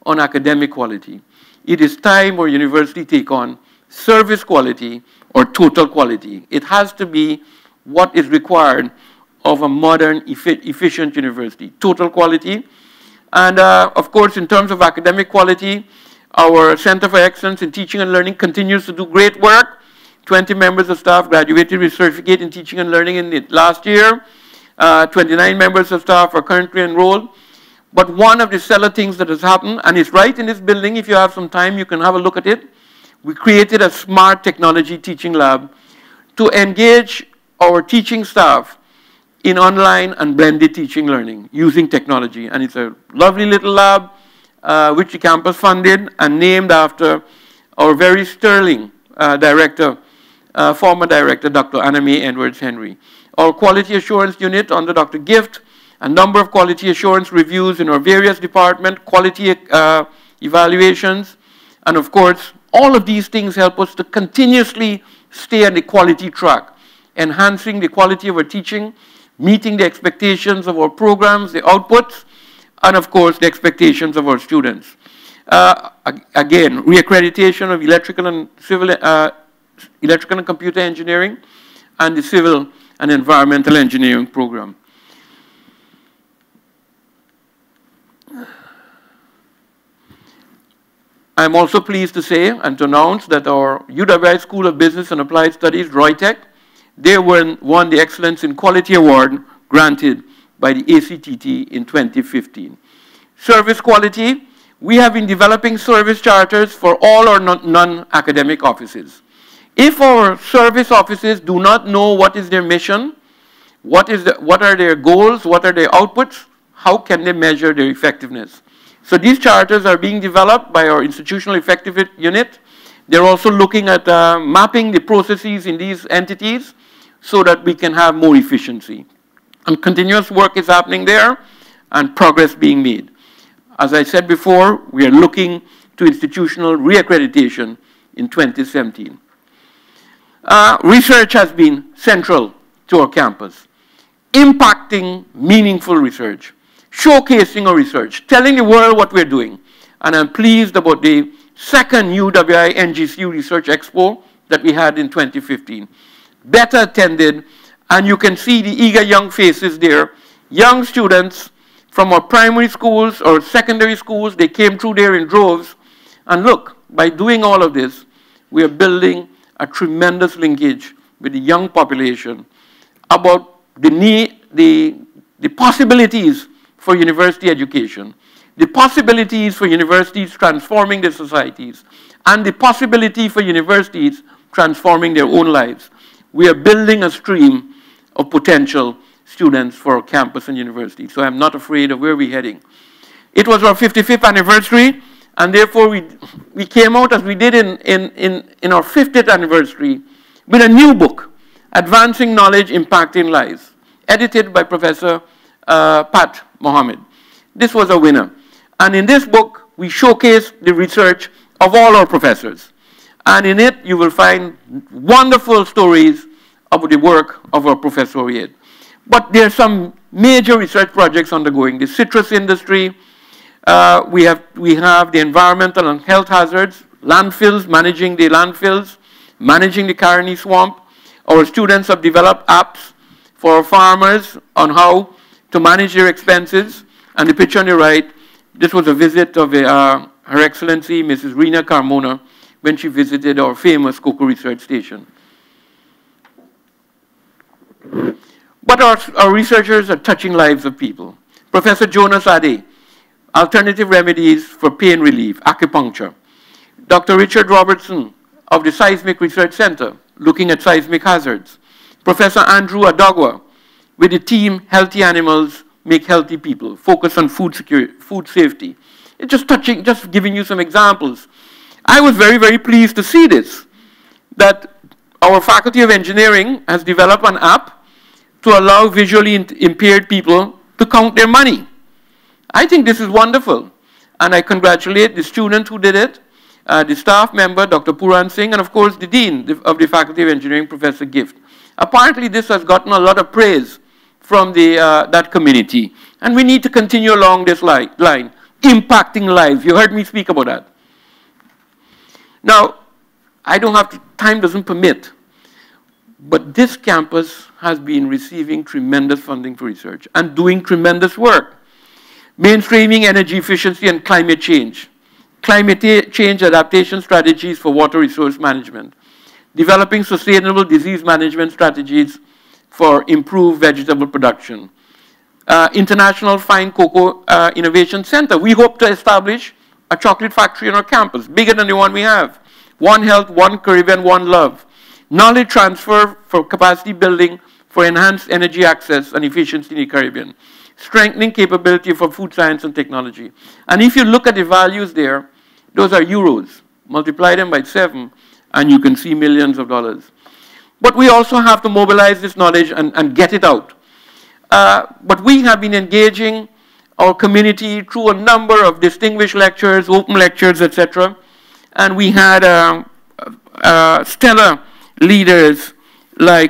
on academic quality. It is time for university take on service quality or total quality. It has to be what is required of a modern, efficient university. Total quality. And of course, in terms of academic quality, our Center for Excellence in Teaching and Learning continues to do great work. 20 members of staff graduated with certificate in teaching and learning in the last year. 29 members of staff are currently enrolled. But one of the stellar things that has happened, and it's right in this building, if you have some time, you can have a look at it. We created a smart technology teaching lab to engage our teaching staff in online and blended teaching learning using technology. And it's a lovely little lab which the campus funded and named after our very sterling director, former director, Dr. Anna Mae Edwards Henry. Our quality assurance unit under Dr. Gift, a number of quality assurance reviews in our various departments, quality evaluations, and of course, all of these things help us to continuously stay on the quality track, enhancing the quality of our teaching, meeting the expectations of our programs, the outputs, and of course, the expectations of our students. Again, reaccreditation of electrical and computer engineering, and the civil and environmental engineering program. I'm also pleased to say and to announce that our UWI School of Business and Applied Studies, ROITEC, they won the Excellence in Quality Award granted by the ACTT in 2015. Service quality, we have been developing service charters for all our non-academic offices. If our service offices do not know what is their mission, what are their goals, what are their outputs, how can they measure their effectiveness? So these charters are being developed by our institutional effectiveness unit. They're also looking at mapping the processes in these entities so that we can have more efficiency. And continuous work is happening there and progress being made. As I said before, we are looking to institutional reaccreditation in 2017. Research has been central to our campus, impacting meaningful research, showcasing our research, telling the world what we're doing. And I'm pleased about the second UWI NGCU Research Expo that we had in 2015. Better attended, and you can see the eager young faces there. Young students from our primary schools or secondary schools, they came through there in droves. And look, by doing all of this, we are building a tremendous linkage with the young population about the possibilities for university education, the possibilities for universities transforming their societies, and the possibility for universities transforming their own lives. We are building a stream of potential students for our campus and university, so I'm not afraid of where we're heading. It was our 55th anniversary, and therefore we came out as we did in our 50th anniversary with a new book, Advancing Knowledge, Impacting Lives, edited by Professor Pat Mohammed. This was a winner. And in this book, we showcase the research of all our professors. And in it, you will find wonderful stories about the work of our professoriate. But there are some major research projects undergoing. The citrus industry, we have the environmental and health hazards, landfills, managing the landfills, managing the Caroni swamp. Our students have developed apps for our farmers on how to manage their expenses. And the picture on the right, this was a visit of Her Excellency Mrs. Rina Carmona when she visited our famous cocoa research station. But our researchers are touching lives of people. Professor Jonas Ade, alternative remedies for pain relief, acupuncture. Dr. Richard Robertson of the Seismic Research Center, looking at seismic hazards. Professor Andrew Adogwa, with the team Healthy Animals Make Healthy People, focus on food security, food safety. It's just giving you some examples. I was very, very pleased to see this, that our Faculty of Engineering has developed an app to allow visually impaired people to count their money. I think this is wonderful, and I congratulate the student who did it, the staff member, Dr. Puran Singh, and of course the Dean of the Faculty of Engineering, Professor Gift. Apparently this has gotten a lot of praise from that community, and we need to continue along this line. impacting lives. You heard me speak about that. Now, I don't have to, time doesn't permit, but this campus has been receiving tremendous funding for research and doing tremendous work. Mainstreaming energy efficiency and climate change adaptation strategies for water resource management, developing sustainable disease management strategies for improved vegetable production. International Fine Cocoa Innovation Center. We hope to establish a chocolate factory on our campus, bigger than the one we have. One Health, One Caribbean, One Love. Knowledge transfer for capacity building for enhanced energy access and efficiency in the Caribbean. Strengthening capability for food science and technology. And if you look at the values there, those are euros. Multiply them by 7, and you can see millions of dollars. But we also have to mobilize this knowledge and get it out. But we have been engaging our community through a number of distinguished lectures, open lectures, etc. And we had stellar leaders like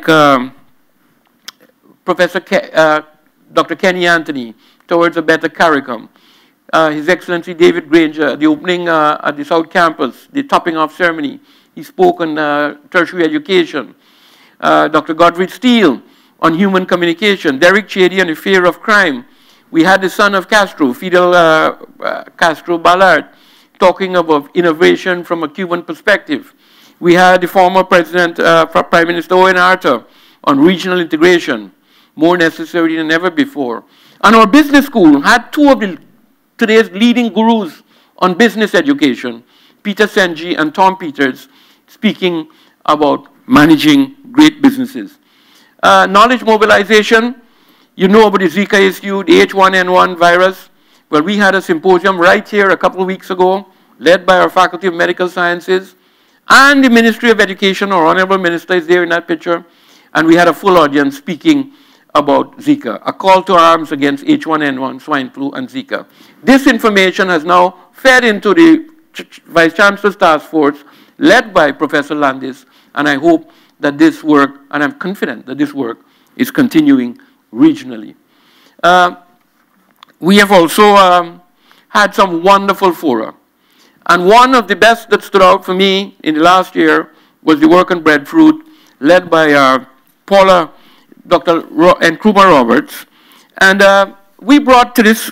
Professor Dr. Kenny Anthony, towards a better CARICOM. His Excellency David Granger, the opening at the South Campus, the topping off ceremony. He spoke on tertiary education. Dr. Godfrey Steele on human communication. Derek Chady on the fear of crime. We had the son of Castro, Fidel Castro Ballard, talking about innovation from a Cuban perspective. We had the former President, Prime Minister Owen Arthur on regional integration, more necessary than ever before. And our business school had two of today's leading gurus on business education, Peter Senji and Tom Peters, speaking about managing great businesses. Knowledge mobilization, you know about the Zika issue, the H1N1 virus. Well, we had a symposium right here a couple of weeks ago, led by our Faculty of Medical Sciences and the Ministry of Education. Our Honorable Minister is there in that picture. And we had a full audience speaking about Zika, a call to arms against H1N1, swine flu, and Zika. This information has now fed into the Vice-Chancellor's task force, led by Professor Landis, and I hope that this work, and I'm confident that this work is continuing regionally. We have also had some wonderful fora. And one of the best that stood out for me in the last year was the work on breadfruit, led by Paula, Dr. Nkrumah Roberts. And we brought to this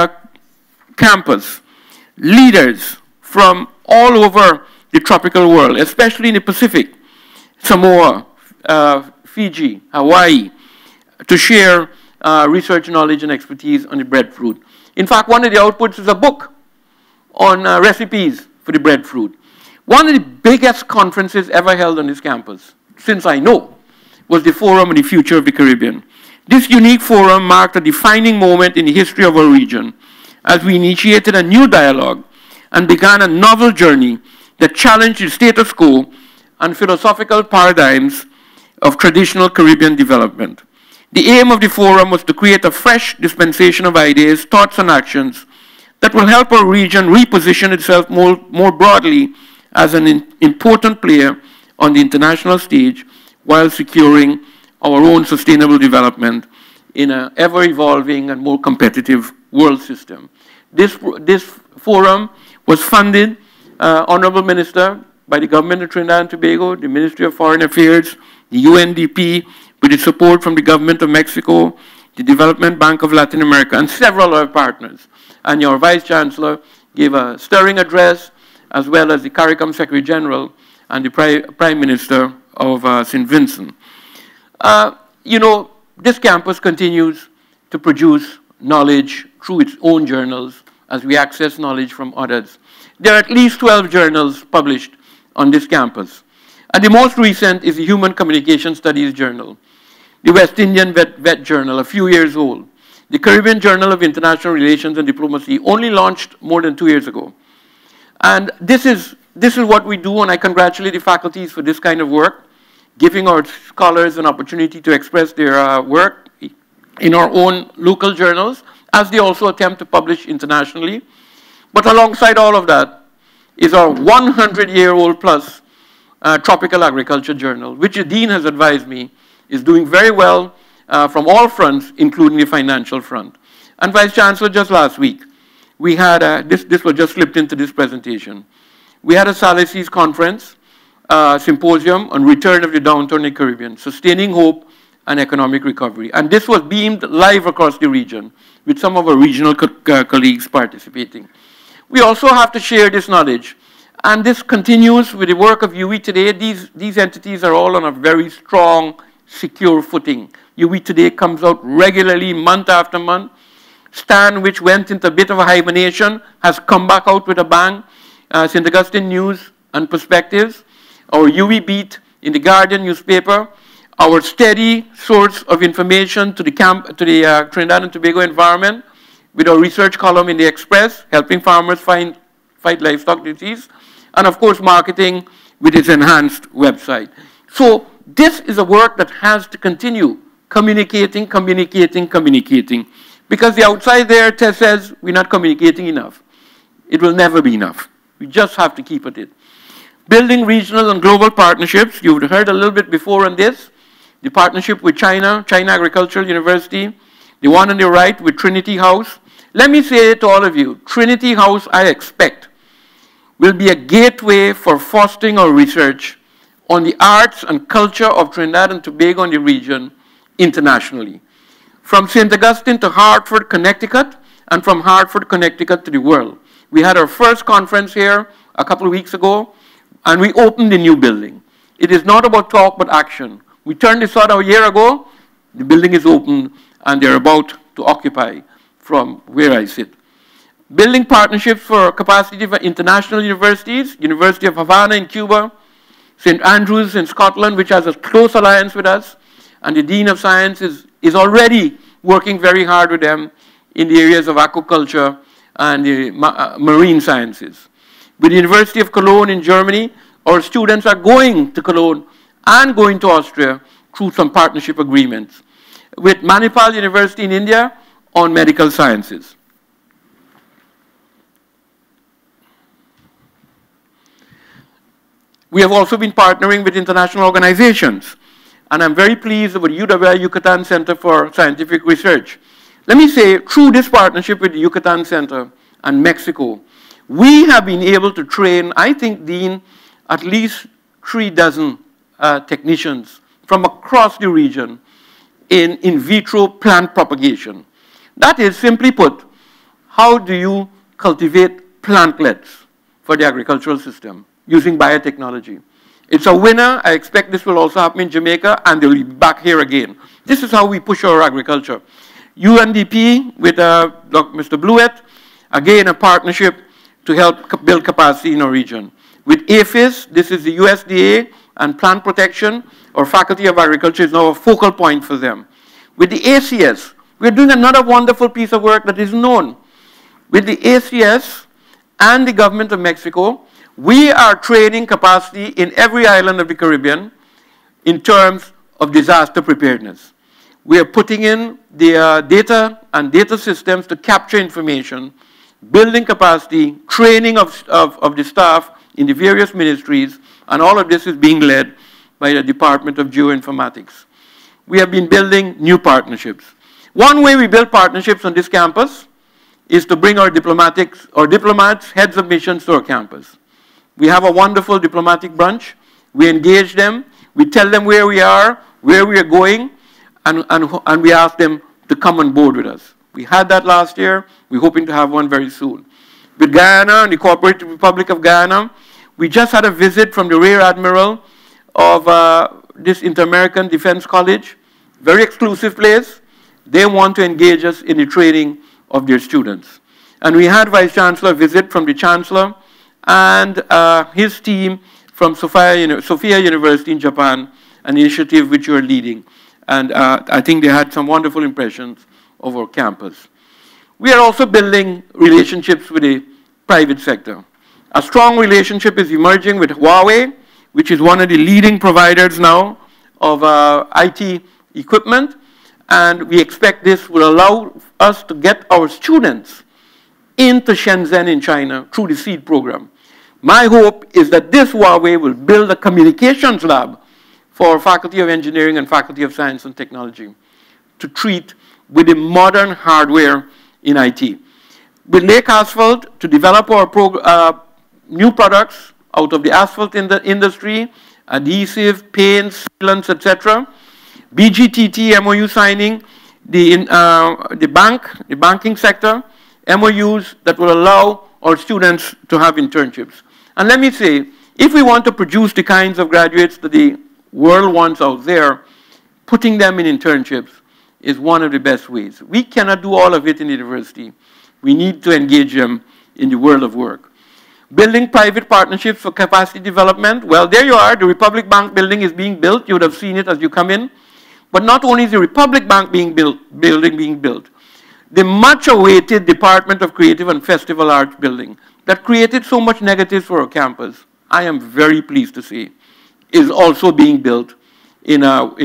campus leaders from all over the tropical world, especially in the Pacific, Samoa, Fiji, Hawaii, to share research knowledge and expertise on the breadfruit. In fact, one of the outputs is a book on recipes for the breadfruit. One of the biggest conferences ever held on this campus, since I know, was the Forum on the Future of the Caribbean. This unique forum marked a defining moment in the history of our region as we initiated a new dialogue and began a novel journey that challenged the status quo and philosophical paradigms of traditional Caribbean development. The aim of the forum was to create a fresh dispensation of ideas, thoughts, and actions that will help our region reposition itself more broadly as an important player on the international stage while securing our own sustainable development in an ever-evolving and more competitive world system. This forum was funded, Honorable Minister, by the government of Trinidad and Tobago, the Ministry of Foreign Affairs, the UNDP, with the support from the government of Mexico, the Development Bank of Latin America, and several other partners. And your Vice-Chancellor gave a stirring address, as well as the CARICOM Secretary General and the Prime Minister of St. Vincent. You know, this campus continues to produce knowledge through its own journals as we access knowledge from others. There are at least 12 journals published on this campus. And the most recent is the Human Communication Studies Journal, the West Indian Vet Journal, a few years old. The Caribbean Journal of International Relations and Diplomacy, only launched more than 2 years ago. And this is what we do, and I congratulate the faculties for this kind of work, giving our scholars an opportunity to express their work in our own local journals, as they also attempt to publish internationally. But alongside all of that is our 100-year-old plus Tropical Agriculture Journal, which the Dean has advised me is doing very well from all fronts, including the financial front. And Vice-Chancellor, just last week, We had, this was just slipped into this presentation. We had a Salises conference, symposium on return of the downturn in the Caribbean, sustaining hope and economic recovery. And this was beamed live across the region with some of our regional colleagues participating. We also have to share this knowledge. And this continues with the work of UE Today. These entities are all on a very strong, secure footing. UE Today comes out regularly, month after month. Stan, which went into a bit of a hibernation, has come back out with a bang. St. Augustine News and Perspectives. Our UE Beat in the Guardian newspaper. Our steady source of information to the Trinidad and Tobago environment with our research column in the Express, helping farmers fight livestock disease. And of course, marketing with its enhanced website. So this is a work that has to continue, communicating. Because the outside there says we're not communicating enough. It will never be enough. We just have to keep at it. Building regional and global partnerships. You've heard a little bit before on this. The partnership with China Agricultural University. The one on the right with Trinity House. Let me say it to all of you. Trinity House, I expect, will be a gateway for fostering our research on the arts and culture of Trinidad and Tobago and the region internationally. From St. Augustine to Hartford, Connecticut, and from Hartford, Connecticut to the world. We had our first conference here a couple of weeks ago, and we opened the new building. It is not about talk, but action. We turned this out a year ago, the building is open, and they're about to occupy from where I sit. Building partnerships for capacity for international universities, University of Havana in Cuba, St. Andrews in Scotland, which has a close alliance with us, and the Dean of Science is already working very hard with them in the areas of aquaculture and the marine sciences. With the University of Cologne in Germany, our students are going to Cologne and going to Austria through some partnership agreements. With Manipal University in India on medical sciences. We have also been partnering with international organizations. And I'm very pleased with the UWI Yucatan Center for Scientific Research. Let me say, through this partnership with the Yucatan Center and Mexico, we have been able to train, I think, Dean, at least 3 dozen technicians from across the region in vitro plant propagation. That is, simply put, how do you cultivate plantlets for the agricultural system using biotechnology? It's a winner. I expect this will also happen in Jamaica, and they'll be back here again. This is how we push our agriculture. UNDP with Mr. Blewett, again, a partnership to help build capacity in our region. With APHIS, this is the USDA and plant protection. Our Faculty of Agriculture is now a focal point for them. With the ACS, we're doing another wonderful piece of work that is known. With the ACS and the government of Mexico, we are training capacity in every island of the Caribbean in terms of disaster preparedness. We are putting in the data and data systems to capture information, building capacity, training of the staff in the various ministries, and all of this is being led by the Department of Geoinformatics. We have been building new partnerships. One way we build partnerships on this campus is to bring our diplomats, heads of missions to our campus. We have a wonderful diplomatic branch. We engage them. We tell them where we are going, and we ask them to come on board with us. We had that last year. We're hoping to have one very soon. With Guyana and the Cooperative Republic of Guyana, we just had a visit from the Rear Admiral of this Inter-American Defense College. Very exclusive place. They want to engage us in the training of their students. And we had Vice-Chancellor visit from the Chancellor and his team from Sophia University in Japan, an initiative which you're leading. And I think they had some wonderful impressions of our campus. We are also building relationships with the private sector. A strong relationship is emerging with Huawei, which is one of the leading providers now of IT equipment. And we expect this will allow us to get our students into Shenzhen in China through the SEED program. My hope is that this Huawei will build a communications lab for Faculty of Engineering and Faculty of Science and Technology to treat with the modern hardware in IT. with Lake Asphalt to develop our new products out of the asphalt in the industry, adhesive, paints, sealants, etc. BGTT MOU signing, the banking sector, MOUs that will allow our students to have internships. And let me say, if we want to produce the kinds of graduates that the world wants out there, putting them in internships is one of the best ways. We cannot do all of it in university. We need to engage them in the world of work. Building private partnerships for capacity development. Well, there you are. The Republic Bank building is being built. You would have seen it as you come in. But not only is the Republic Bank being built, the much-awaited Department of Creative and Festival Arts building that created so much negatives for our campus, I am very pleased to say, is also being built in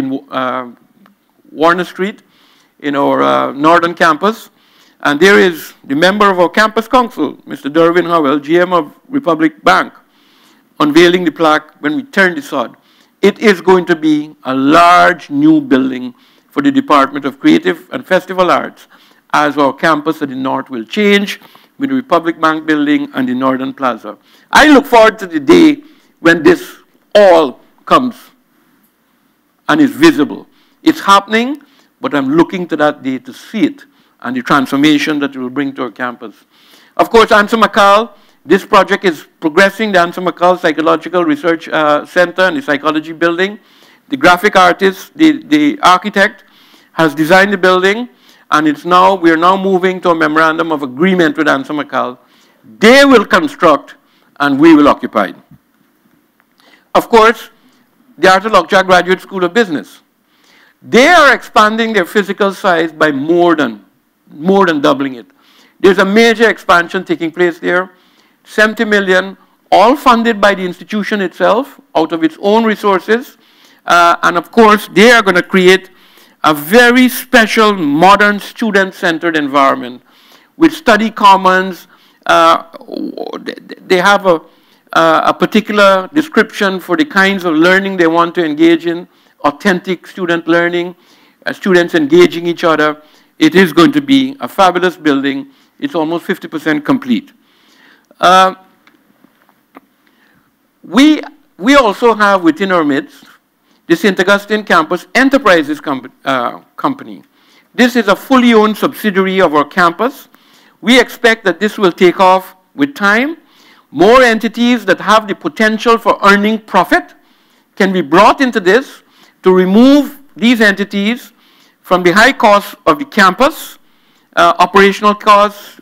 Warner Street, in our northern campus. And there is the member of our campus council, Mr. Derwin Howell, GM of Republic Bank, unveiling the plaque when we turn the sod. It is going to be a large new building for the Department of Creative and Festival Arts, as our campus at the north will change with the Republic Bank building and the Northern Plaza. I look forward to the day when this all comes and is visible. It's happening, but I'm looking to that day to see it and the transformation that it will bring to our campus. Of course, Ansa McCall, this project is progressing, the Ansa McCall Psychological Research Center and the Psychology Building. The graphic artist, the architect, has designed the building, and we are now moving to a memorandum of agreement with Ansa McCall. They will construct, and we will occupy. Of course, the Arthur Lockjaw Graduate School of Business. They are expanding their physical size by more than doubling it. There's a major expansion taking place there, 70 million, all funded by the institution itself, out of its own resources. And of course, they are going to create a very special, modern, student-centered environment with study commons. They have a particular description for the kinds of learning they want to engage in, authentic student learning, students engaging each other. It is going to be a fabulous building. It's almost 50% complete. We also have within our midst the St. Augustine Campus Enterprises Company. This is a fully owned subsidiary of our campus. We expect that this will take off with time. More entities that have the potential for earning profit can be brought into this to remove these entities from the high costs of the campus, operational costs,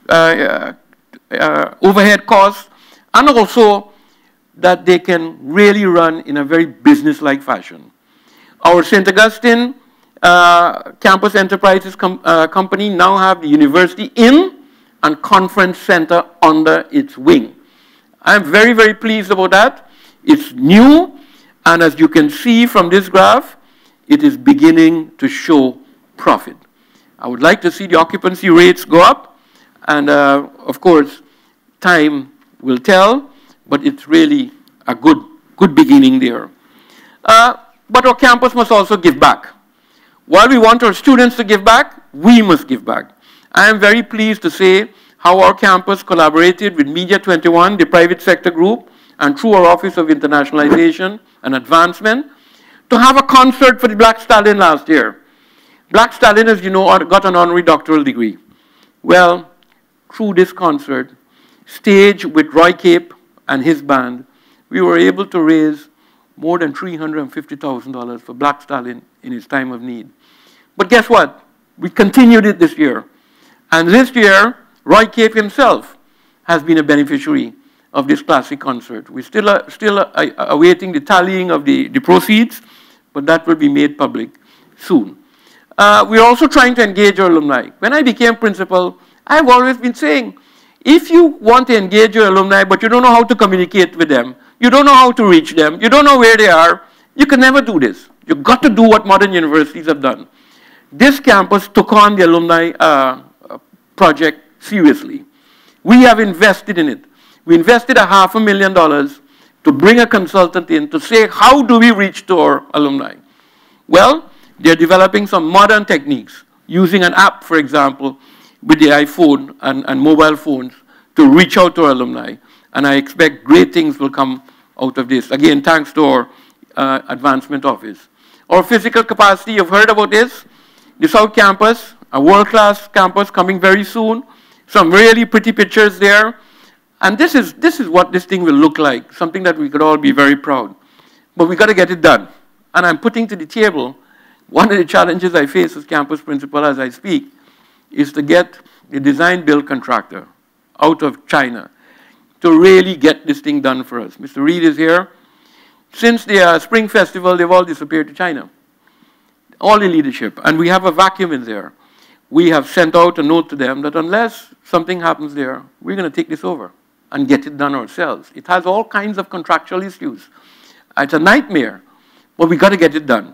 overhead costs, and also that they can really run in a very business-like fashion. Our St. Augustine Campus Enterprises Company now have the University Inn and Conference Center under its wing. I'm very, very pleased about that. It's new, and as you can see from this graph, it is beginning to show profit. I would like to see the occupancy rates go up, and of course, time will tell, but it's really a good beginning there. But our campus must also give back. While we want our students to give back, we must give back. I am very pleased to say how our campus collaborated with Media 21, the private sector group, and through our Office of Internationalization and Advancement, to have a concert for the Black Stallion last year. Black Stallion, as you know, got an honorary doctoral degree. Well, through this concert, staged with Roy Cape and his band, we were able to raise more than $350,000 for Black Stallion in his time of need. But guess what? We continued it this year. And this year, Roy Cape himself has been a beneficiary of this classic concert. We're still awaiting the tallying of the proceeds, but that will be made public soon. We're also trying to engage our alumni. When I became principal, I've always been saying, if you want to engage your alumni, but you don't know how to communicate with them, you don't know how to reach them, you don't know where they are, you can never do this. You've got to do what modern universities have done. This campus took on the alumni project seriously. We have invested in it. We invested $500,000 to bring a consultant in to say, how do we reach to our alumni? Well, they're developing some modern techniques, using an app, for example, with the iPhone and mobile phones to reach out to our alumni. And I expect great things will come out of this. Again, thanks to our advancement office. Our physical capacity, you've heard about this. The South Campus, a world-class campus coming very soon. Some really pretty pictures there. And this is what this thing will look like, something that we could all be very proud. But we got to get it done. And I'm putting to the table, one of the challenges I face as campus principal as I speak is to get the design-build contractor out of China to really get this thing done for us. Mr. Reed is here. Since the Spring Festival, they've all disappeared to China. All the leadership. And we have a vacuum in there. We have sent out a note to them that unless something happens there, we're going to take this over and get it done ourselves. It has all kinds of contractual issues. It's a nightmare, but we got to get it done.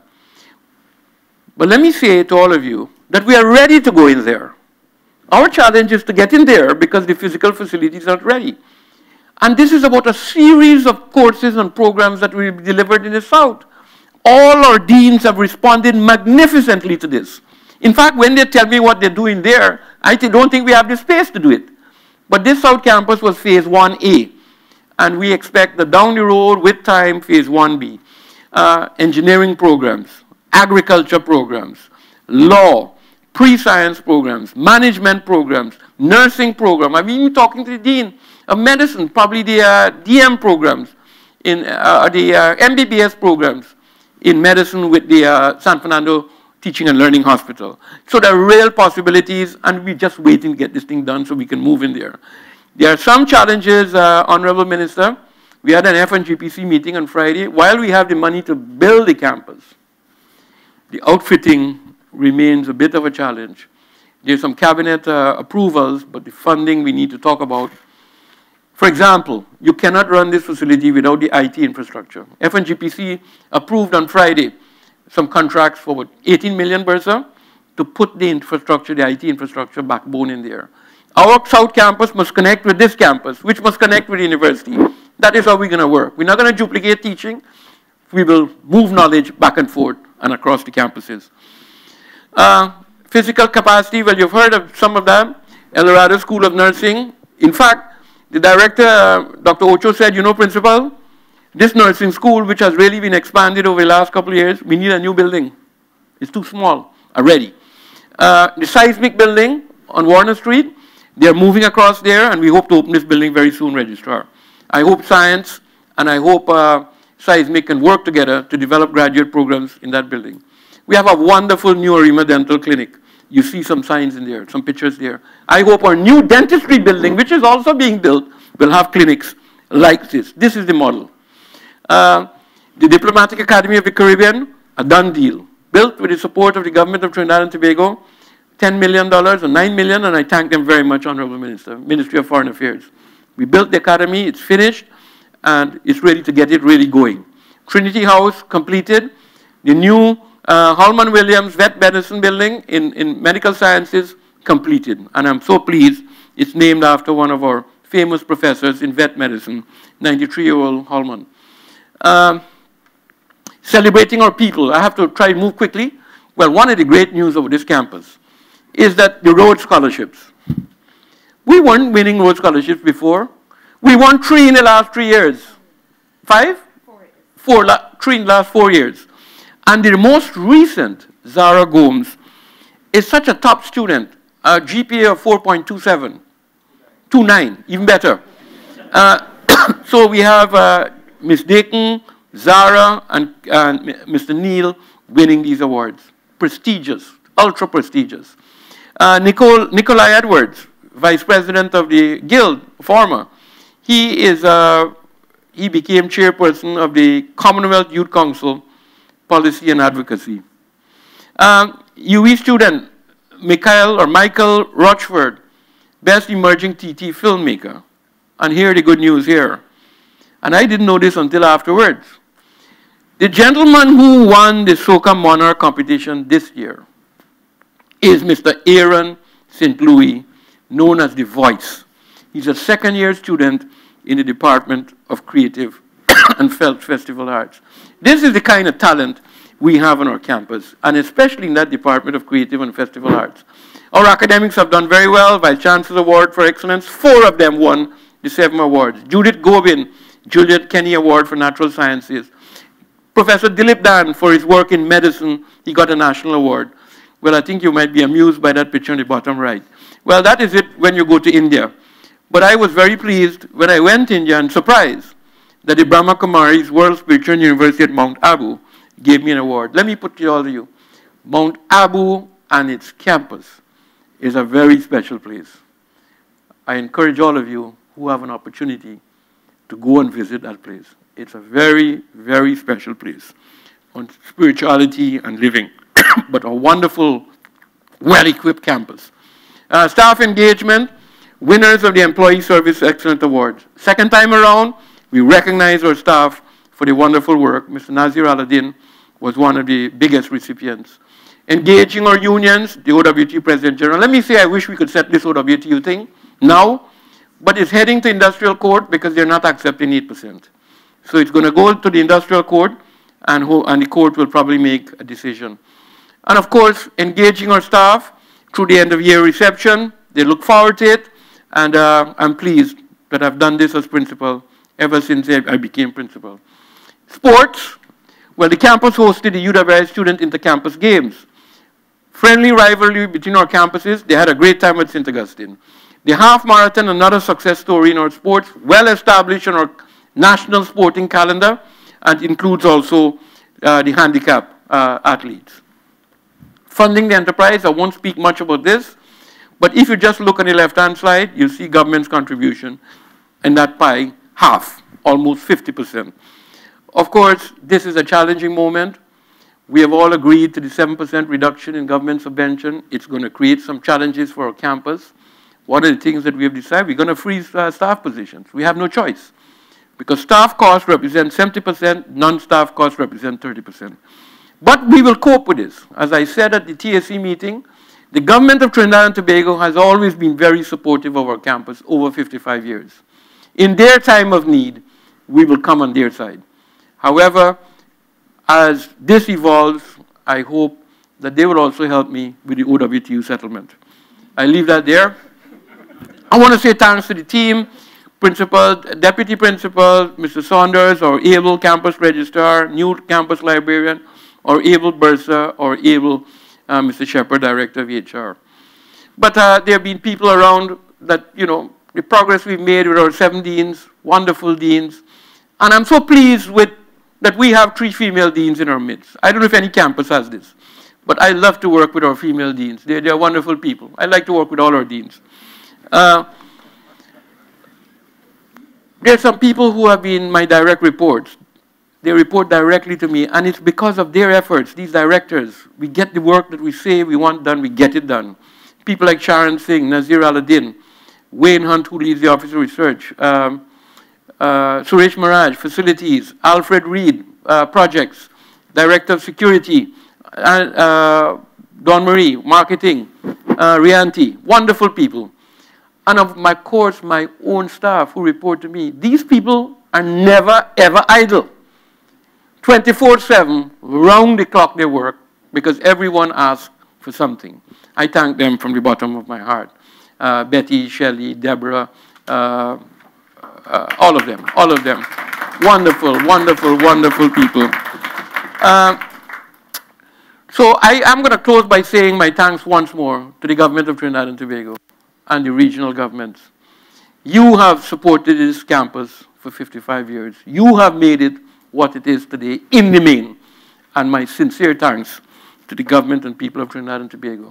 But let me say to all of you that we are ready to go in there. Our challenge is to get in there because the physical facilities aren't ready. And this is about a series of courses and programs that will be delivered in the South. All our deans have responded magnificently to this. In fact, when they tell me what they're doing there, I don't think we have the space to do it. But this South Campus was phase 1A. And we expect that down the road, with time, phase 1B. Engineering programs, agriculture programs, law, pre-science programs, management programs, nursing program. I've been talking to the dean of medicine, probably the DM programs, in the MBBS programs in medicine with the San Fernando Teaching and Learning Hospital. So there are real possibilities, and we're just waiting to get this thing done so we can move in there. There are some challenges, Honorable Minister. We had an FNGPC meeting on Friday. While we have the money to build the campus, the outfitting remains a bit of a challenge. There's some cabinet approvals, but the funding we need to talk about. For example, you cannot run this facility without the IT infrastructure. FNGPC approved on Friday some contracts for what, 18 million Bursa to put the infrastructure, the IT infrastructure backbone in there. Our South Campus must connect with this campus, which must connect with the university. That is how we're going to work. We're not going to duplicate teaching. We will move knowledge back and forth and across the campuses. Physical capacity, well, you've heard of some of them. El Dorado School of Nursing. In fact, the director, Dr. Ocho, said, you know, Principal, this nursing school, which has really been expanded over the last couple of years, we need a new building. It's too small already. The seismic building on Warner Street, they're moving across there, and we hope to open this building very soon, Registrar. I hope science and I hope seismic can work together to develop graduate programs in that building. We have a wonderful new Arima Dental Clinic. You see some signs in there, some pictures there. I hope our new dentistry building, which is also being built, will have clinics like this. This is the model. The Diplomatic Academy of the Caribbean, a done deal. Built with the support of the government of Trinidad and Tobago, $10 million or $9 million, and I thank them very much, Honorable Minister, Ministry of Foreign Affairs. We built the academy, it's finished, and it's ready to get it really going. Trinity House completed. The new Holman Williams Vet Medicine Building in Medical Sciences completed. And I'm so pleased it's named after one of our famous professors in vet medicine, 93-year-old Holman. Celebrating our people. I have to try to move quickly. Well, one of the great news of this campus is that the Rhodes Scholarships. We weren't winning Rhodes Scholarships before. We won 3 in the last 3 years. 5? 4 years. 3 in the last 4 years. And the most recent, Zara Gomes, is such a top student, a GPA of 4.27, 2.9, even better. So we have Ms. Dakin, Zara, and Mr. Neil winning these awards. Prestigious, ultra prestigious. Nikolai Edwards, Vice President of the Guild, former, he became chairperson of the Commonwealth Youth Council Policy and Advocacy. UE student, Michael Rochford, Best Emerging TT Filmmaker. And here the good news here. And I didn't know this until afterwards. The gentleman who won the Soca Monarch competition this year is Mr. Aaron St. Louis, known as The Voice. He's a second-year student in the Department of Creative and Festival Arts. This is the kind of talent we have on our campus, and especially in that Department of Creative and Festival Arts. Our academics have done very well. Vice-Chancellor Award for Excellence. 4 of them won the 7 awards. Judith Gobin, Juliet Kenny Award for Natural Sciences. Professor Dilip Dan, for his work in medicine, he got a national award. Well, I think you might be amused by that picture on the bottom right. Well, that is it when you go to India. But I was very pleased when I went to India and surprised that the Brahma Kumaris World Spiritual University at Mount Abu gave me an award. Let me put it all to you. Mount Abu and its campus is a very special place. I encourage all of you who have an opportunity to go and visit that place. It's a very, very special place on spirituality and living, but a wonderful, well-equipped campus. Staff engagement, winners of the Employee Service Excellence Award. Second time around, we recognize our staff for the wonderful work. Mr. Nazir Aladdin was one of the biggest recipients. Engaging our unions, the OWT President General. Let me say, I wish we could set this OWTU thing now, but it's heading to industrial court because they're not accepting 8%. So it's going to go to the industrial court, and the court will probably make a decision. And of course, engaging our staff through the end-of-year reception. They look forward to it, and I'm pleased that I've done this as principal ever since I became principal. Sports. Well, the campus hosted the UWI Student Inter-Campus Games. Friendly rivalry between our campuses. They had a great time at St. Augustine. The half marathon, another success story in our sports, well established on our national sporting calendar, and includes also the handicap athletes. Funding the enterprise, I won't speak much about this, but if you just look on the left-hand side, you'll see government's contribution, and that pie, half, almost 50%. Of course, this is a challenging moment. We have all agreed to the 7% reduction in government subvention. It's going to create some challenges for our campus. One of the things that we have decided, we're going to freeze staff positions. We have no choice, because staff costs represent 70%, non-staff costs represent 30%. But we will cope with this. As I said at the TSC meeting, the government of Trinidad and Tobago has always been very supportive of our campus over 55 years. In their time of need, we will come on their side. However, as this evolves, I hope that they will also help me with the OWTU settlement. I leave that there. I want to say thanks to the team, principal, deputy principal, Mr. Saunders, our able campus registrar, new campus librarian, or able Bursa, or able Mr. Shepherd, director of HR. But there have been people around that, you know, the progress we've made with our 7 deans, wonderful deans. And I'm so pleased with that we have 3 female deans in our midst. I don't know if any campus has this, but I love to work with our female deans. They're wonderful people. I like to work with all our deans. There are some people who have been my direct reports. They report directly to me, and it's because of their efforts, these directors. We get the work that we say we want done, we get it done. People like Sharon Singh, Nazir Aladdin, Wayne Hunt, who leads the Office of Research, Suresh Maraj, Facilities, Alfred Reed, Projects, Director of Security, Dawn Marie, Marketing, Rianti, wonderful people. And of my course, my own staff who report to me, these people are never, ever idle. 24/7, round the clock they work, because everyone asks for something. I thank them from the bottom of my heart. Betty, Shelley, Deborah, all of them. Wonderful, wonderful, wonderful people. So I'm going to close by saying my thanks once more to the government of Trinidad and Tobago and the regional governments. You have supported this campus for 55 years. You have made it what it is today in the main. And my sincere thanks to the government and people of Trinidad and Tobago.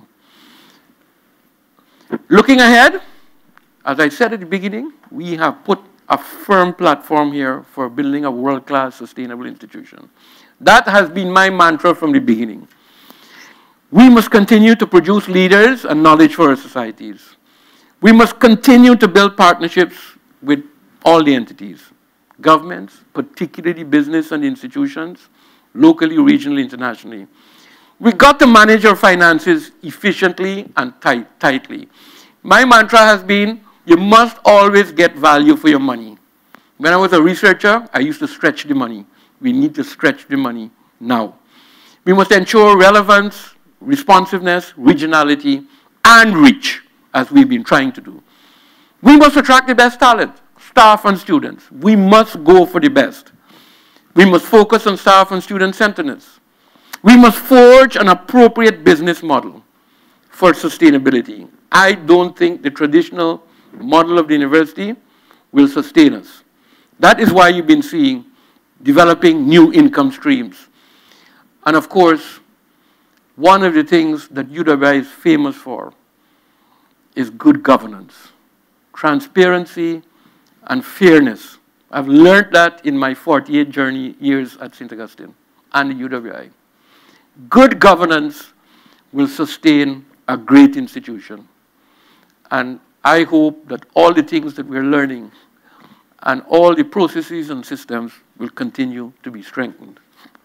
Looking ahead, as I said at the beginning, we have put a firm platform here for building a world-class sustainable institution. That has been my mantra from the beginning. We must continue to produce leaders and knowledge for our societies. We must continue to build partnerships with all the entities, governments, particularly business and institutions, locally, regionally, internationally. We've got to manage our finances efficiently and tightly. My mantra has been, you must always get value for your money. When I was a researcher, I used to stretch the money. We need to stretch the money now. We must ensure relevance, responsiveness, regionality, and reach, as we've been trying to do. We must attract the best talent, staff and students. We must go for the best. We must focus on staff and student centeredness. We must forge an appropriate business model for sustainability. I don't think the traditional model of the university will sustain us. That is why you've been seeing developing new income streams. And of course, one of the things that UWI is famous for is good governance, transparency, and fairness. I've learned that in my 48 years at St. Augustine and the UWI. Good governance will sustain a great institution. And I hope that all the things that we're learning and all the processes and systems will continue to be strengthened.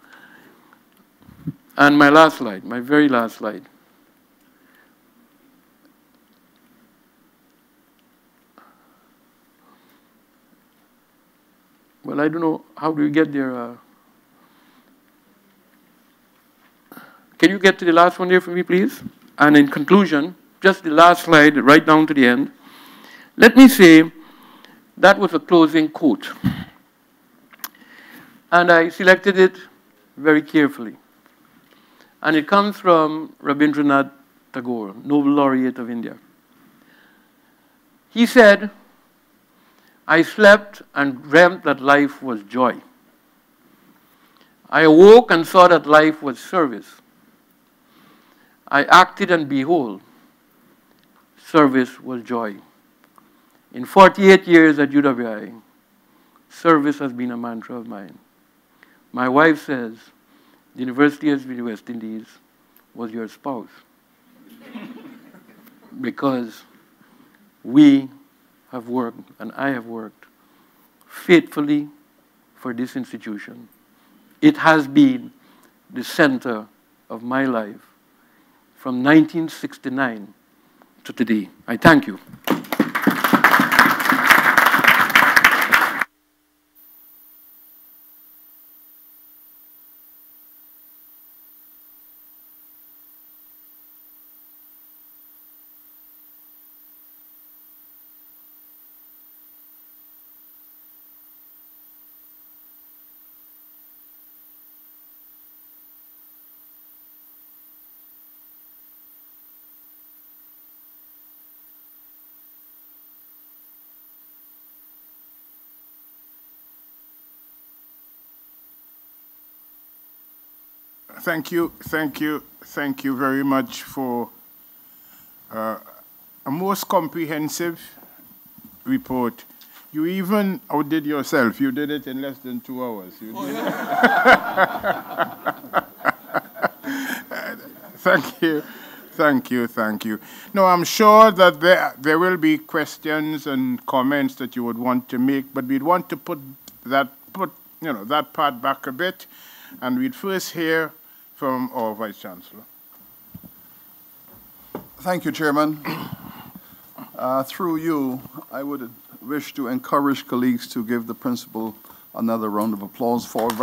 And my last slide, my very last slide. Well, I don't know, how do we get there? Can you get to the last one there for me, please? And in conclusion, just the last slide, right down to the end. Let me say, that was a closing quote. And I selected it very carefully. And it comes from Rabindranath Tagore, Nobel Laureate of India. He said, I slept and dreamt that life was joy. I awoke and saw that life was service. I acted and behold, service was joy. In 48 years at UWI, service has been a mantra of mine. My wife says, the University of the West Indies was your spouse. Because we have worked, and I have worked, faithfully for this institution. It has been the center of my life from 1969 to today. I thank you. Thank you very much for a most comprehensive report. You even outdid yourself. You did it in less than 2 hours. You did Thank you. No, I'm sure that there will be questions and comments that you would want to make, but we'd want to put that part back a bit, and we'd first hear from our Vice-Chancellor. Thank you, Chairman. Through you, I would wish to encourage colleagues to give the principal another round of applause for a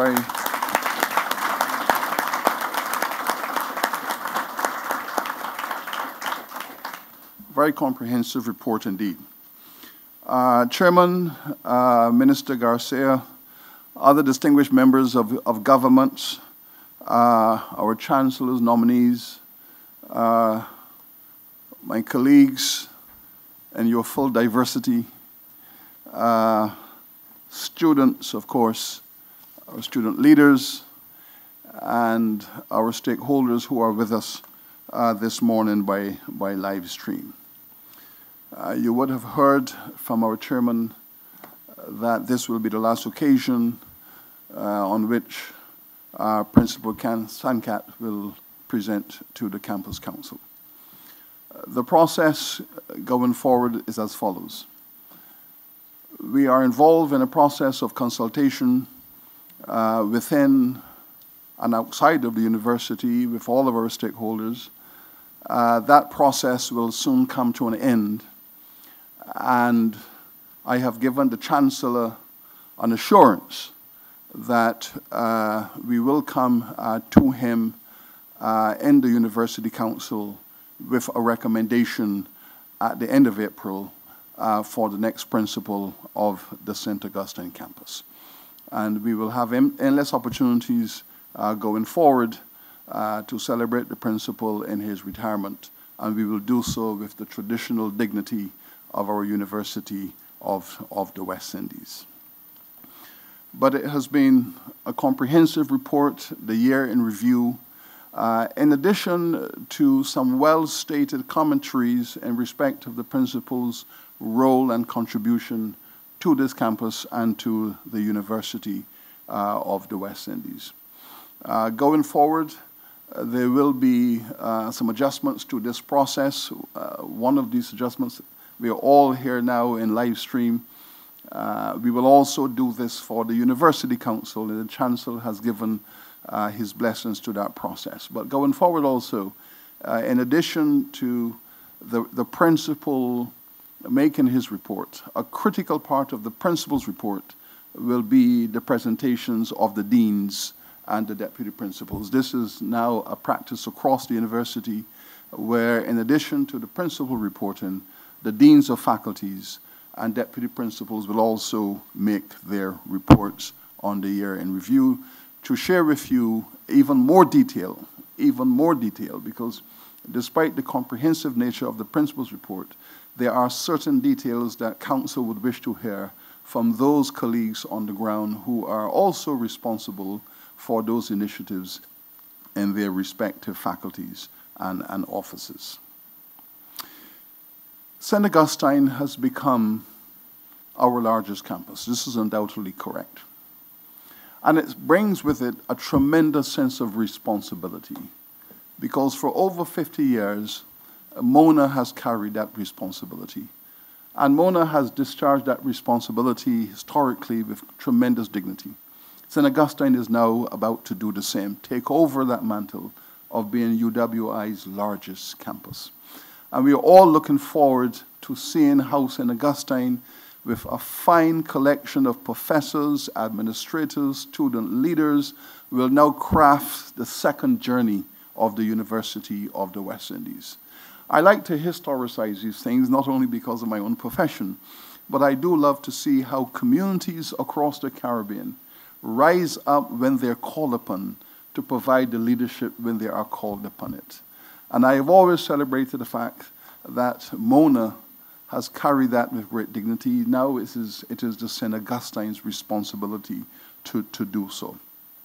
very comprehensive report indeed. Chairman, Minister Garcia, other distinguished members of government, our Chancellor's nominees, my colleagues, and your full diversity, students, of course, our student leaders, and our stakeholders who are with us this morning by live stream. You would have heard from our chairman that this will be the last occasion on which Principal Sankat will present to the Campus Council. The process going forward is as follows. We are involved in a process of consultation within and outside of the university with all of our stakeholders. That process will soon come to an end, and I have given the Chancellor an assurance that we will come to him in the University Council with a recommendation at the end of April for the next principal of the St. Augustine campus. And we will have endless opportunities going forward to celebrate the principal in his retirement, and we will do so with the traditional dignity of our University of the West Indies. But it has been a comprehensive report, the year in review, in addition to some well-stated commentaries in respect of the principal's role and contribution to this campus and to the University of the West Indies. Going forward, there will be some adjustments to this process. One of these adjustments, we are all here now in live stream. We will also do this for the University Council, and the Chancellor has given his blessings to that process. But going forward also, in addition to the principal making his report, a critical part of the principal's report will be the presentations of the deans and the deputy principals. This is now a practice across the university where, in addition to the principal reporting, the deans of faculties and deputy principals will also make their reports on the year in review to share with you even more detail, because despite the comprehensive nature of the principal's report, there are certain details that Council would wish to hear from those colleagues on the ground who are also responsible for those initiatives in their respective faculties and offices. St. Augustine has become our largest campus. This is undoubtedly correct. And it brings with it a tremendous sense of responsibility, because for over 50 years, Mona has carried that responsibility. And Mona has discharged that responsibility historically with tremendous dignity. St. Augustine is now about to do the same, take over that mantle of being UWI's largest campus. And we are all looking forward to seeing how St. Augustine, with a fine collection of professors, administrators, student leaders, will now craft the second journey of the University of the West Indies. I like to historicize these things, not only because of my own profession, but I do love to see how communities across the Caribbean rise up when they're called upon to provide the leadership when they are called upon it. And I have always celebrated the fact that Mona has carried that with great dignity. Now it is the St. Augustine's responsibility to do so.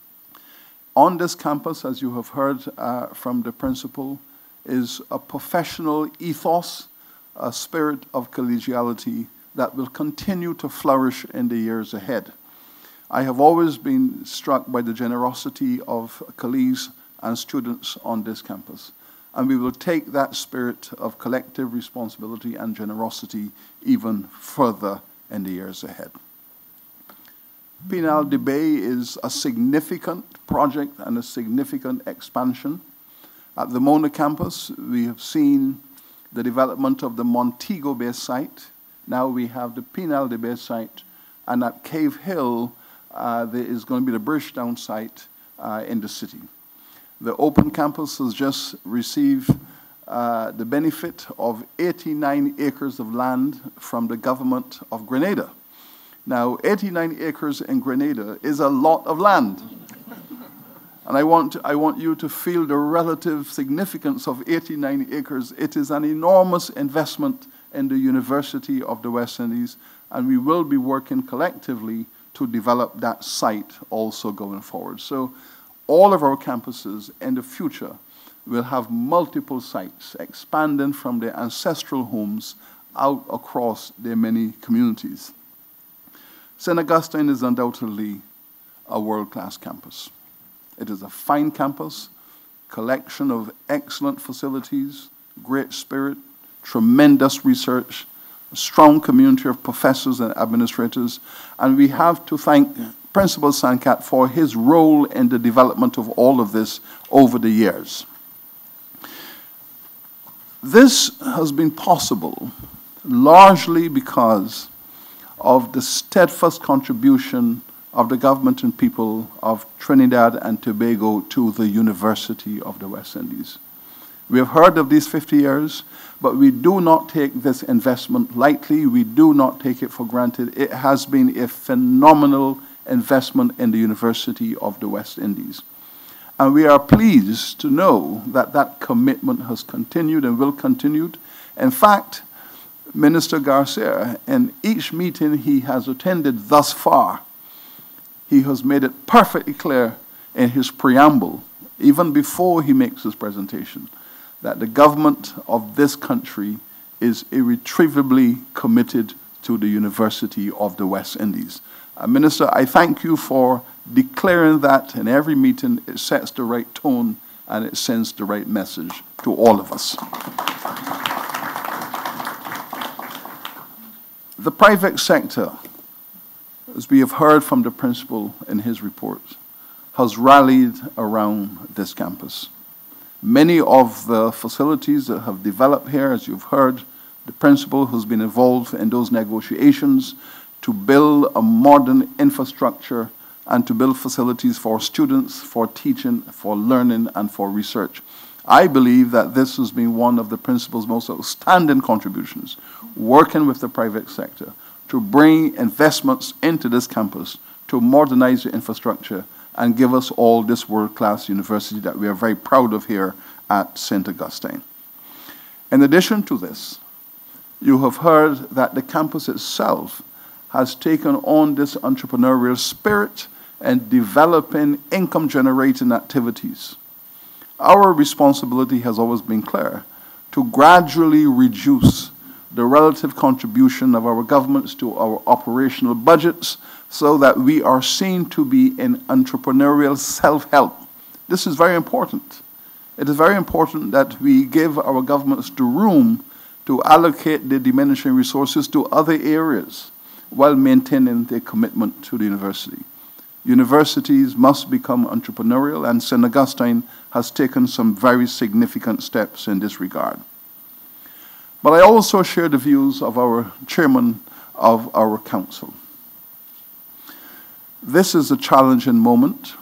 On this campus, as you have heard from the principal, is a professional ethos, a spirit of collegiality that will continue to flourish in the years ahead. I have always been struck by the generosity of colleagues and students on this campus, and we will take that spirit of collective responsibility and generosity even further in the years ahead. Pinal de Bay is a significant project and a significant expansion. At the Mona campus, we have seen the development of the Montego Bay site. Now we have the Pinal de Bay site, and at Cave Hill, there is going to be the Bridgetown site in the city. The Open Campus has just received the benefit of 89 acres of land from the government of Grenada. Now, 89 acres in Grenada is a lot of land. And I want you to feel the relative significance of 89 acres. It is an enormous investment in the University of the West Indies, and we will be working collectively to develop that site also going forward. So all of our campuses in the future will have multiple sites expanding from their ancestral homes out across their many communities. St. Augustine is undoubtedly a world-class campus. It is a fine campus, collection of excellent facilities, great spirit, tremendous research, a strong community of professors and administrators, and we have to thank Principal Sankat for his role in the development of all of this over the years. This has been possible largely because of the steadfast contribution of the government and people of Trinidad and Tobago to the University of the West Indies. We have heard of these 50 years, but we do not take this investment lightly. We do not take it for granted. It has been a phenomenal investment in the University of the West Indies. And we are pleased to know that that commitment has continued and will continue. In fact, Minister Garcia, in each meeting he has attended thus far, he has made it perfectly clear in his preamble, even before he makes his presentation, that the government of this country is irretrievably committed to the University of the West Indies. Minister, I thank you for declaring that in every meeting. It sets the right tone and it sends the right message to all of us. The private sector, as we have heard from the principal in his report, has rallied around this campus. Many of the facilities that have developed here, as you've heard, the principal has been involved in those negotiations to build a modern infrastructure and to build facilities for students, for teaching, for learning, and for research. I believe that this has been one of the principal's most outstanding contributions, working with the private sector to bring investments into this campus, to modernize the infrastructure, and give us all this world-class university that we are very proud of here at St. Augustine. In addition to this, you have heard that the campus itself has taken on this entrepreneurial spirit and developing income-generating activities. Our responsibility has always been clear, to gradually reduce the relative contribution of our governments to our operational budgets so that we are seen to be in entrepreneurial self-help. This is very important. It is very important that we give our governments the room to allocate the diminishing resources to other areas while maintaining their commitment to the university. Universities must become entrepreneurial, and St. Augustine has taken some very significant steps in this regard. But I also share the views of our chairman of our council. This is a challenging moment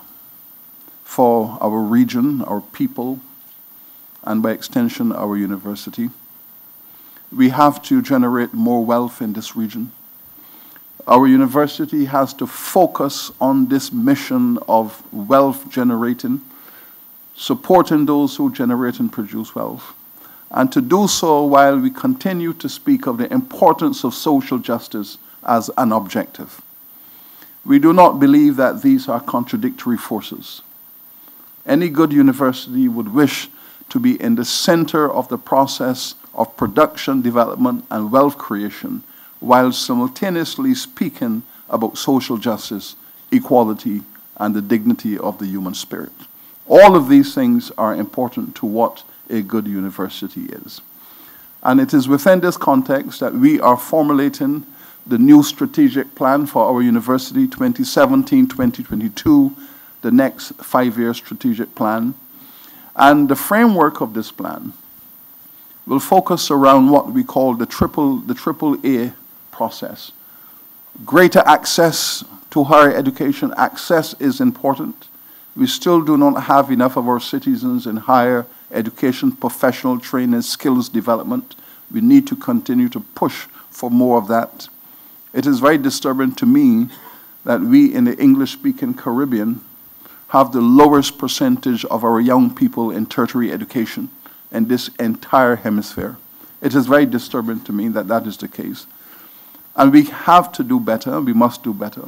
for our region, our people, and by extension, our university. We have to generate more wealth in this region. Our university has to focus on this mission of wealth generating, supporting those who generate and produce wealth, and to do so while we continue to speak of the importance of social justice as an objective. We do not believe that these are contradictory forces. Any good university would wish to be in the center of the process of production, development, and wealth creation, while simultaneously speaking about social justice, equality, and the dignity of the human spirit. All of these things are important to what a good university is. And it is within this context that we are formulating the new strategic plan for our university, 2017-2022, the next 5-year strategic plan. And the framework of this plan will focus around what we call the triple A process. Greater access to higher education. Access is important. We still do not have enough of our citizens in higher education, professional training, skills development. We need to continue to push for more of that. It is very disturbing to me that we in the English-speaking Caribbean have the lowest percentage of our young people in tertiary education in this entire hemisphere. It is very disturbing to me that that is the case. And we have to do better, we must do better.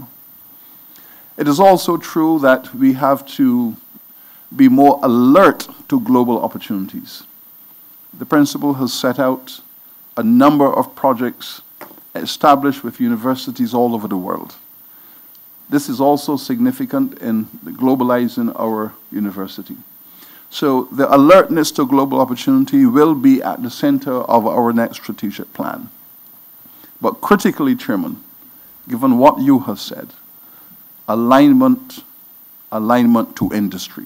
It is also true that we have to be more alert to global opportunities. The principal has set out a number of projects established with universities all over the world. This is also significant in globalizing our university. So the alertness to global opportunity will be at the center of our next strategic plan. But critically, Chairman, given what you have said, alignment to industry.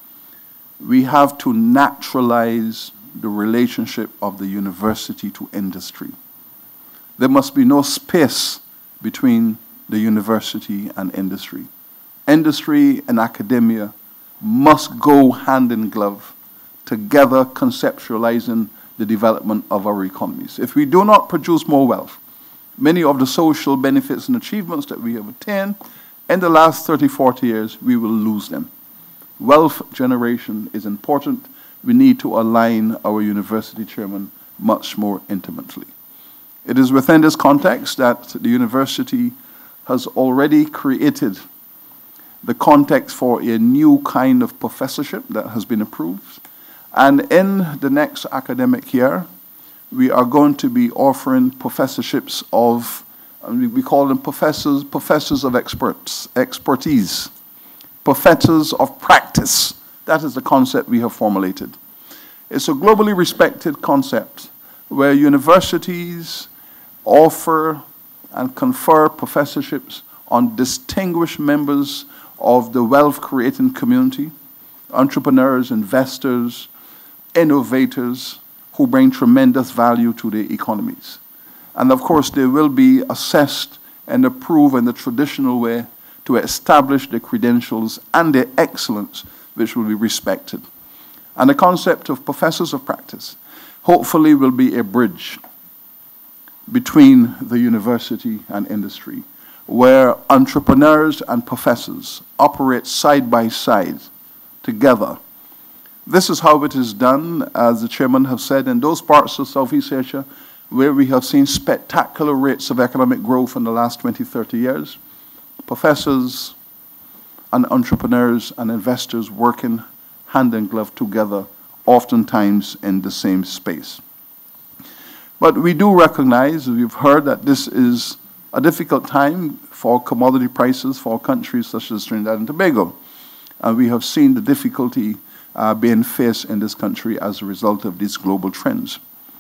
We have to naturalize the relationship of the university to industry. There must be no space between the university and industry. Industry and academia must go hand in glove together conceptualizing the development of our economies. If we do not produce more wealth, many of the social benefits and achievements that we have attained in the last 30, 40 years, we will lose them. Wealth generation is important. We need to align our university chairman much more intimately. It is within this context that the university has already created the context for a new kind of professorship that has been approved. And in the next academic year, we are going to be offering professorships of, we call them professors of expertise, professors of practice. That is the concept we have formulated. It's a globally respected concept where universities offer and confer professorships on distinguished members of the wealth-creating community, entrepreneurs, investors, innovators who bring tremendous value to the economies. And of course, they will be assessed and approved in the traditional way to establish the credentials and the excellence which will be respected. And the concept of professors of practice hopefully will be a bridge between the university and industry, where entrepreneurs and professors operate side by side together. This is how it is done, as the chairman has said, in those parts of Southeast Asia where we have seen spectacular rates of economic growth in the last 20, 30 years. Professors and entrepreneurs and investors working hand in glove together, oftentimes in the same space. But we do recognize, we've heard that this is a difficult time for commodity prices for countries such as Trinidad and Tobago. And we have seen the difficulty being faced in this country as a result of these global trends.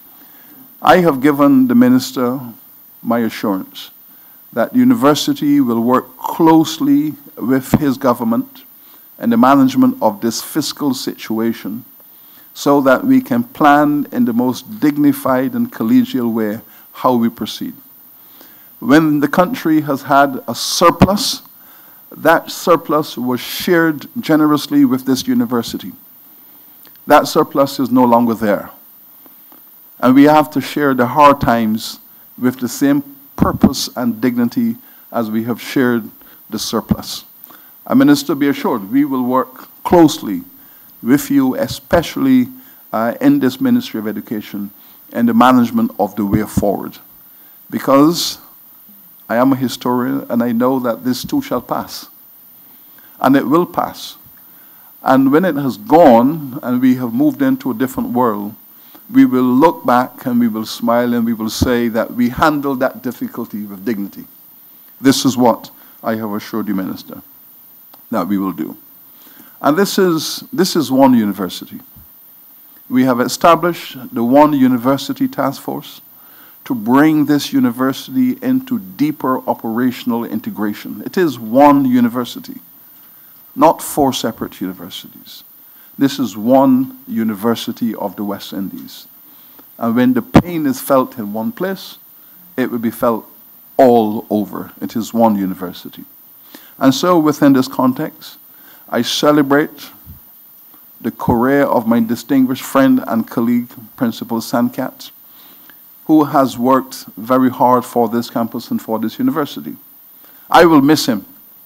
I have given the minister my assurance that the university will work closely with his government in the management of this fiscal situation so that we can plan in the most dignified and collegial way how we proceed. When the country has had a surplus, that surplus was shared generously with this university. That surplus is no longer there. And we have to share the hard times with the same purpose and dignity as we have shared the surplus. And Minister, be assured, we will work closely with you, especially in this Ministry of Education, and the management of the way forward. Because I am a historian, and I know that this too shall pass. And it will pass. And when it has gone, and we have moved into a different world, we will look back and we will smile and we will say that we handled that difficulty with dignity. This is what I have assured you, Minister, that we will do. And this is one university. We have established the One University Task Force to bring this university into deeper operational integration. It is one university, not four separate universities. This is one university of the West Indies. And when the pain is felt in one place, it will be felt all over. It is one university. And so within this context, I celebrate the career of my distinguished friend and colleague, Principal Sankat, who has worked very hard for this campus and for this university. I will miss him.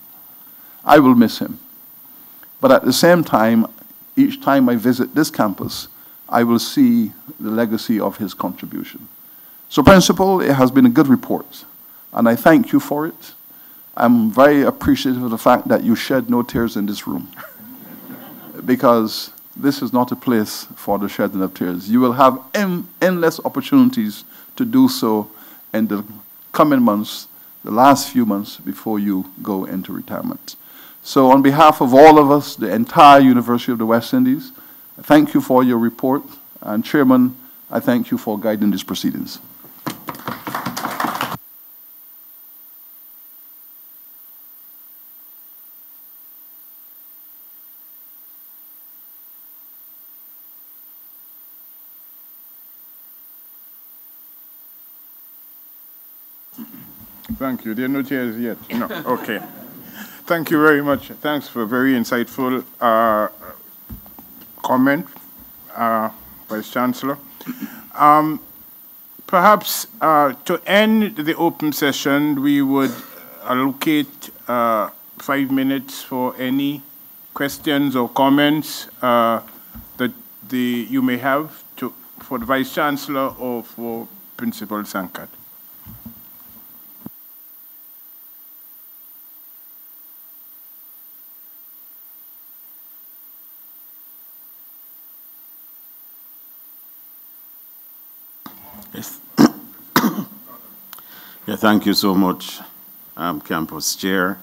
I will miss him. But at the same time, each time I visit this campus, I will see the legacy of his contribution. So, Principal, it has been a good report, and I thank you for it. I'm very appreciative of the fact that you shed no tears in this room, because this is not a place for the shedding of tears. You will have endless opportunities to do so in the coming months, the last few months before you go into retirement. So on behalf of all of us, the entire University of the West Indies, I thank you for your report. And Chairman, I thank you for guiding these proceedings. Thank you. There are no tears yet? No. Okay. Thank you very much. Thanks for a very insightful comment Vice-Chancellor. Perhaps to end the open session, we would allocate 5 minutes for any questions or comments that you may have for the Vice-Chancellor or for Principal Sankat. Yes. Yeah, thank you so much, Campus Chair.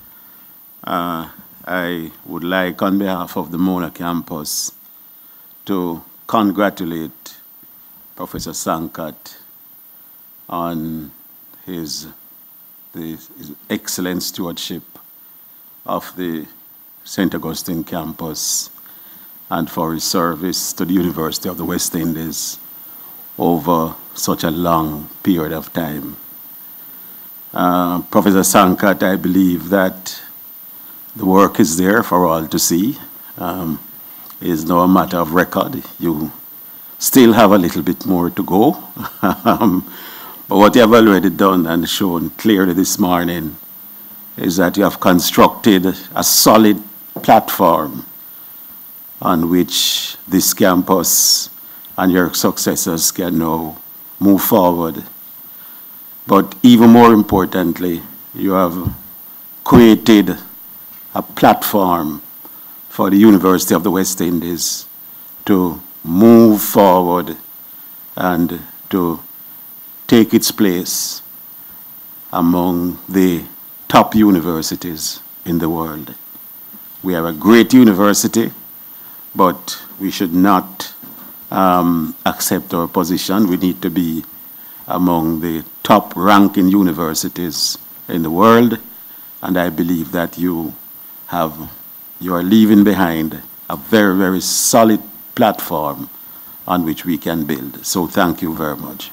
I would like, on behalf of the Mona Campus, to congratulate Professor Sankat on his excellent stewardship of the St. Augustine Campus and for his service to the University of the West Indies over such a long period of time. Professor Sankat, I believe that the work is there for all to see. It is no matter of record. You still have a little bit more to go. But what you have already done and shown clearly this morning is that you have constructed a solid platform on which this campus and your successors can now move forward. But even more importantly, you have created a platform for the University of the West Indies to move forward and to take its place among the top universities in the world. We are a great university, but we should not accept our position. We need to be among the top ranking universities in the world, and I believe that you are leaving behind a very, very solid platform on which we can build. So thank you very much.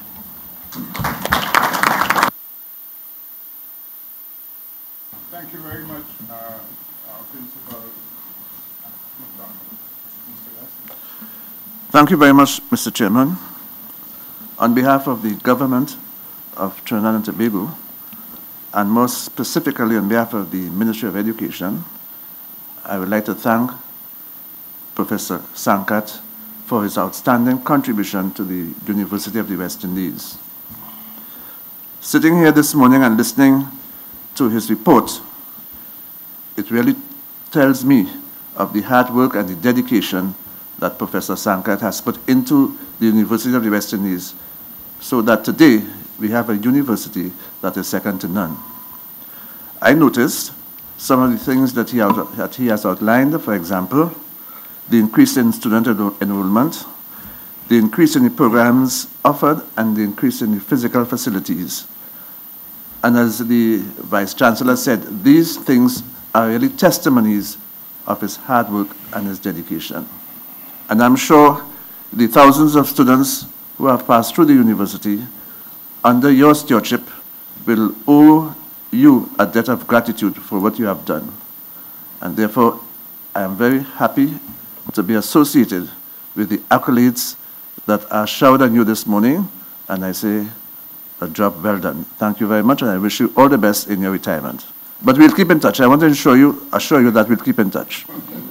Thank you very much, Principal. Thank you very much, Mr. Chairman. On behalf of the government of Trinidad and Tobago, and most specifically on behalf of the Ministry of Education, I would like to thank Professor Sankat for his outstanding contribution to the University of the West Indies. Sitting here this morning and listening to his report, it really tells me of the hard work and the dedication that Professor Sankat has put into the University of the West Indies, so that today we have a university that is second to none. I noticed some of the things that he has outlined, for example, the increase in student enrollment, the increase in the programs offered, and the increase in the physical facilities. And as the Vice-Chancellor said, these things are really testimonies of his hard work and his dedication. And I'm sure the thousands of students who have passed through the university under your stewardship will owe you a debt of gratitude for what you have done. And therefore, I am very happy to be associated with the accolades that are showered on you this morning, and I say, a job well done. Thank you very much, and I wish you all the best in your retirement. But we'll keep in touch. I want to assure you that we'll keep in touch.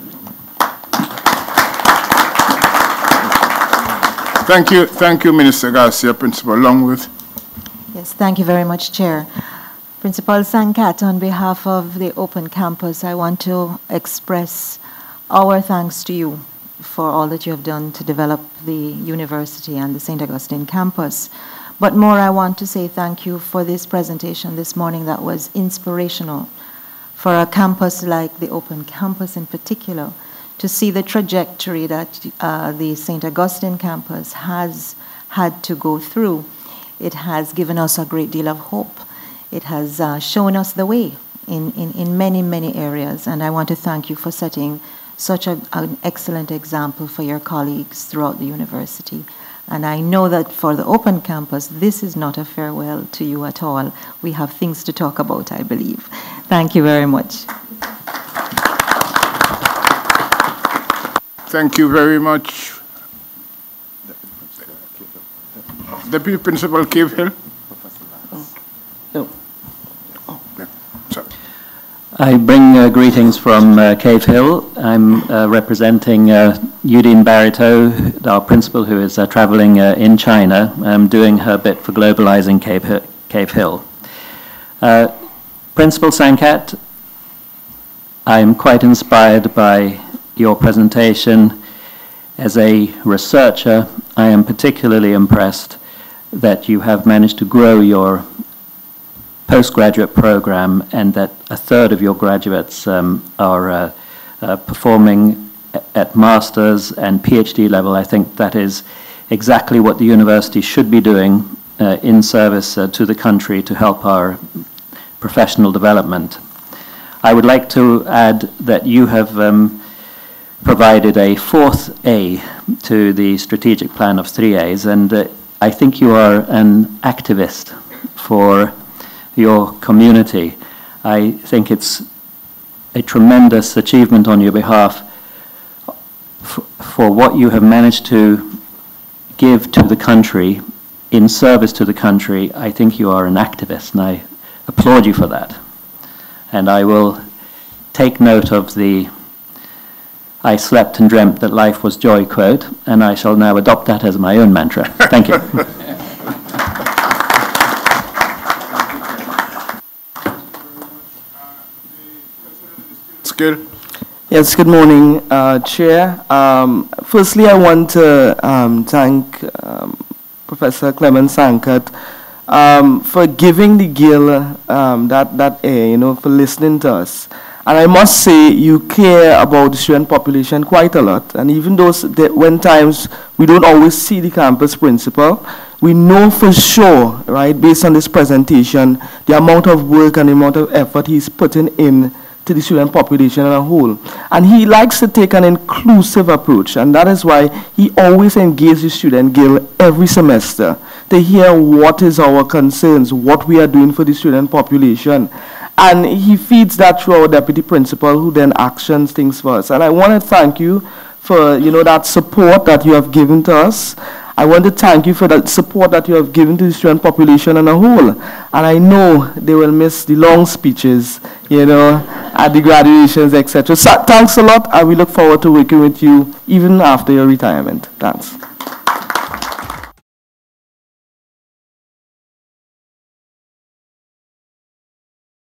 Thank you, Minister Garcia. Principal Longworth. Yes, thank you very much, Chair. Principal Sankat, on behalf of the Open Campus, I want to express our thanks to you for all that you have done to develop the university and the St. Augustine Campus. But more, I want to say thank you for this presentation this morning that was inspirational for a campus like the Open Campus in particular, to see the trajectory that the St. Augustine Campus has had to go through. It has given us a great deal of hope. It has shown us the way in many, many areas, and I want to thank you for setting such an excellent example for your colleagues throughout the university. And I know that for the Open Campus, this is not a farewell to you at all. We have things to talk about, I believe. Thank you very much. Thank you very much, Deputy Principal Cave Hill. No. Yeah, sorry. I bring greetings from Cave Hill. I'm representing Udine Barito, our principal, who is traveling in China, doing her bit for globalizing Cave Hill. Principal Sankat, I'm quite inspired by your presentation. As a researcher, I am particularly impressed that you have managed to grow your postgraduate program and that a third of your graduates are performing at master's and PhD level. I think that is exactly what the university should be doing in service to the country to help our professional development. I would like to add that you have provided a fourth A to the strategic plan of 3 A's, and I think you are an activist for your community. I think it's a tremendous achievement on your behalf for what you have managed to give to the country, in service to the country. I think you are an activist, and I applaud you for that. And I will take note of the "I slept and dreamt that life was joy" quote, and I shall now adopt that as my own mantra. Thank you. Skill. Yes, good morning, Chair. Firstly, I want to thank Professor Clement Sankat for giving the GIL that air, for listening to us. And I must say, you care about the student population quite a lot. And even though when times we don't always see the campus principal, we know for sure, right, based on this presentation, the amount of work and the amount of effort he's putting in to the student population as a whole. And he likes to take an inclusive approach, and that is why he always engages the student GIL every semester to hear what is our concerns, what we are doing for the student population. And he feeds that through our deputy principal, who then actions things for us. And I want to thank you for, that support that you have given to us. I want to thank you for that support that you have given to the student population as a whole. And I know they will miss the long speeches, at the graduations, etc. So thanks a lot, and we look forward to working with you even after your retirement. Thanks.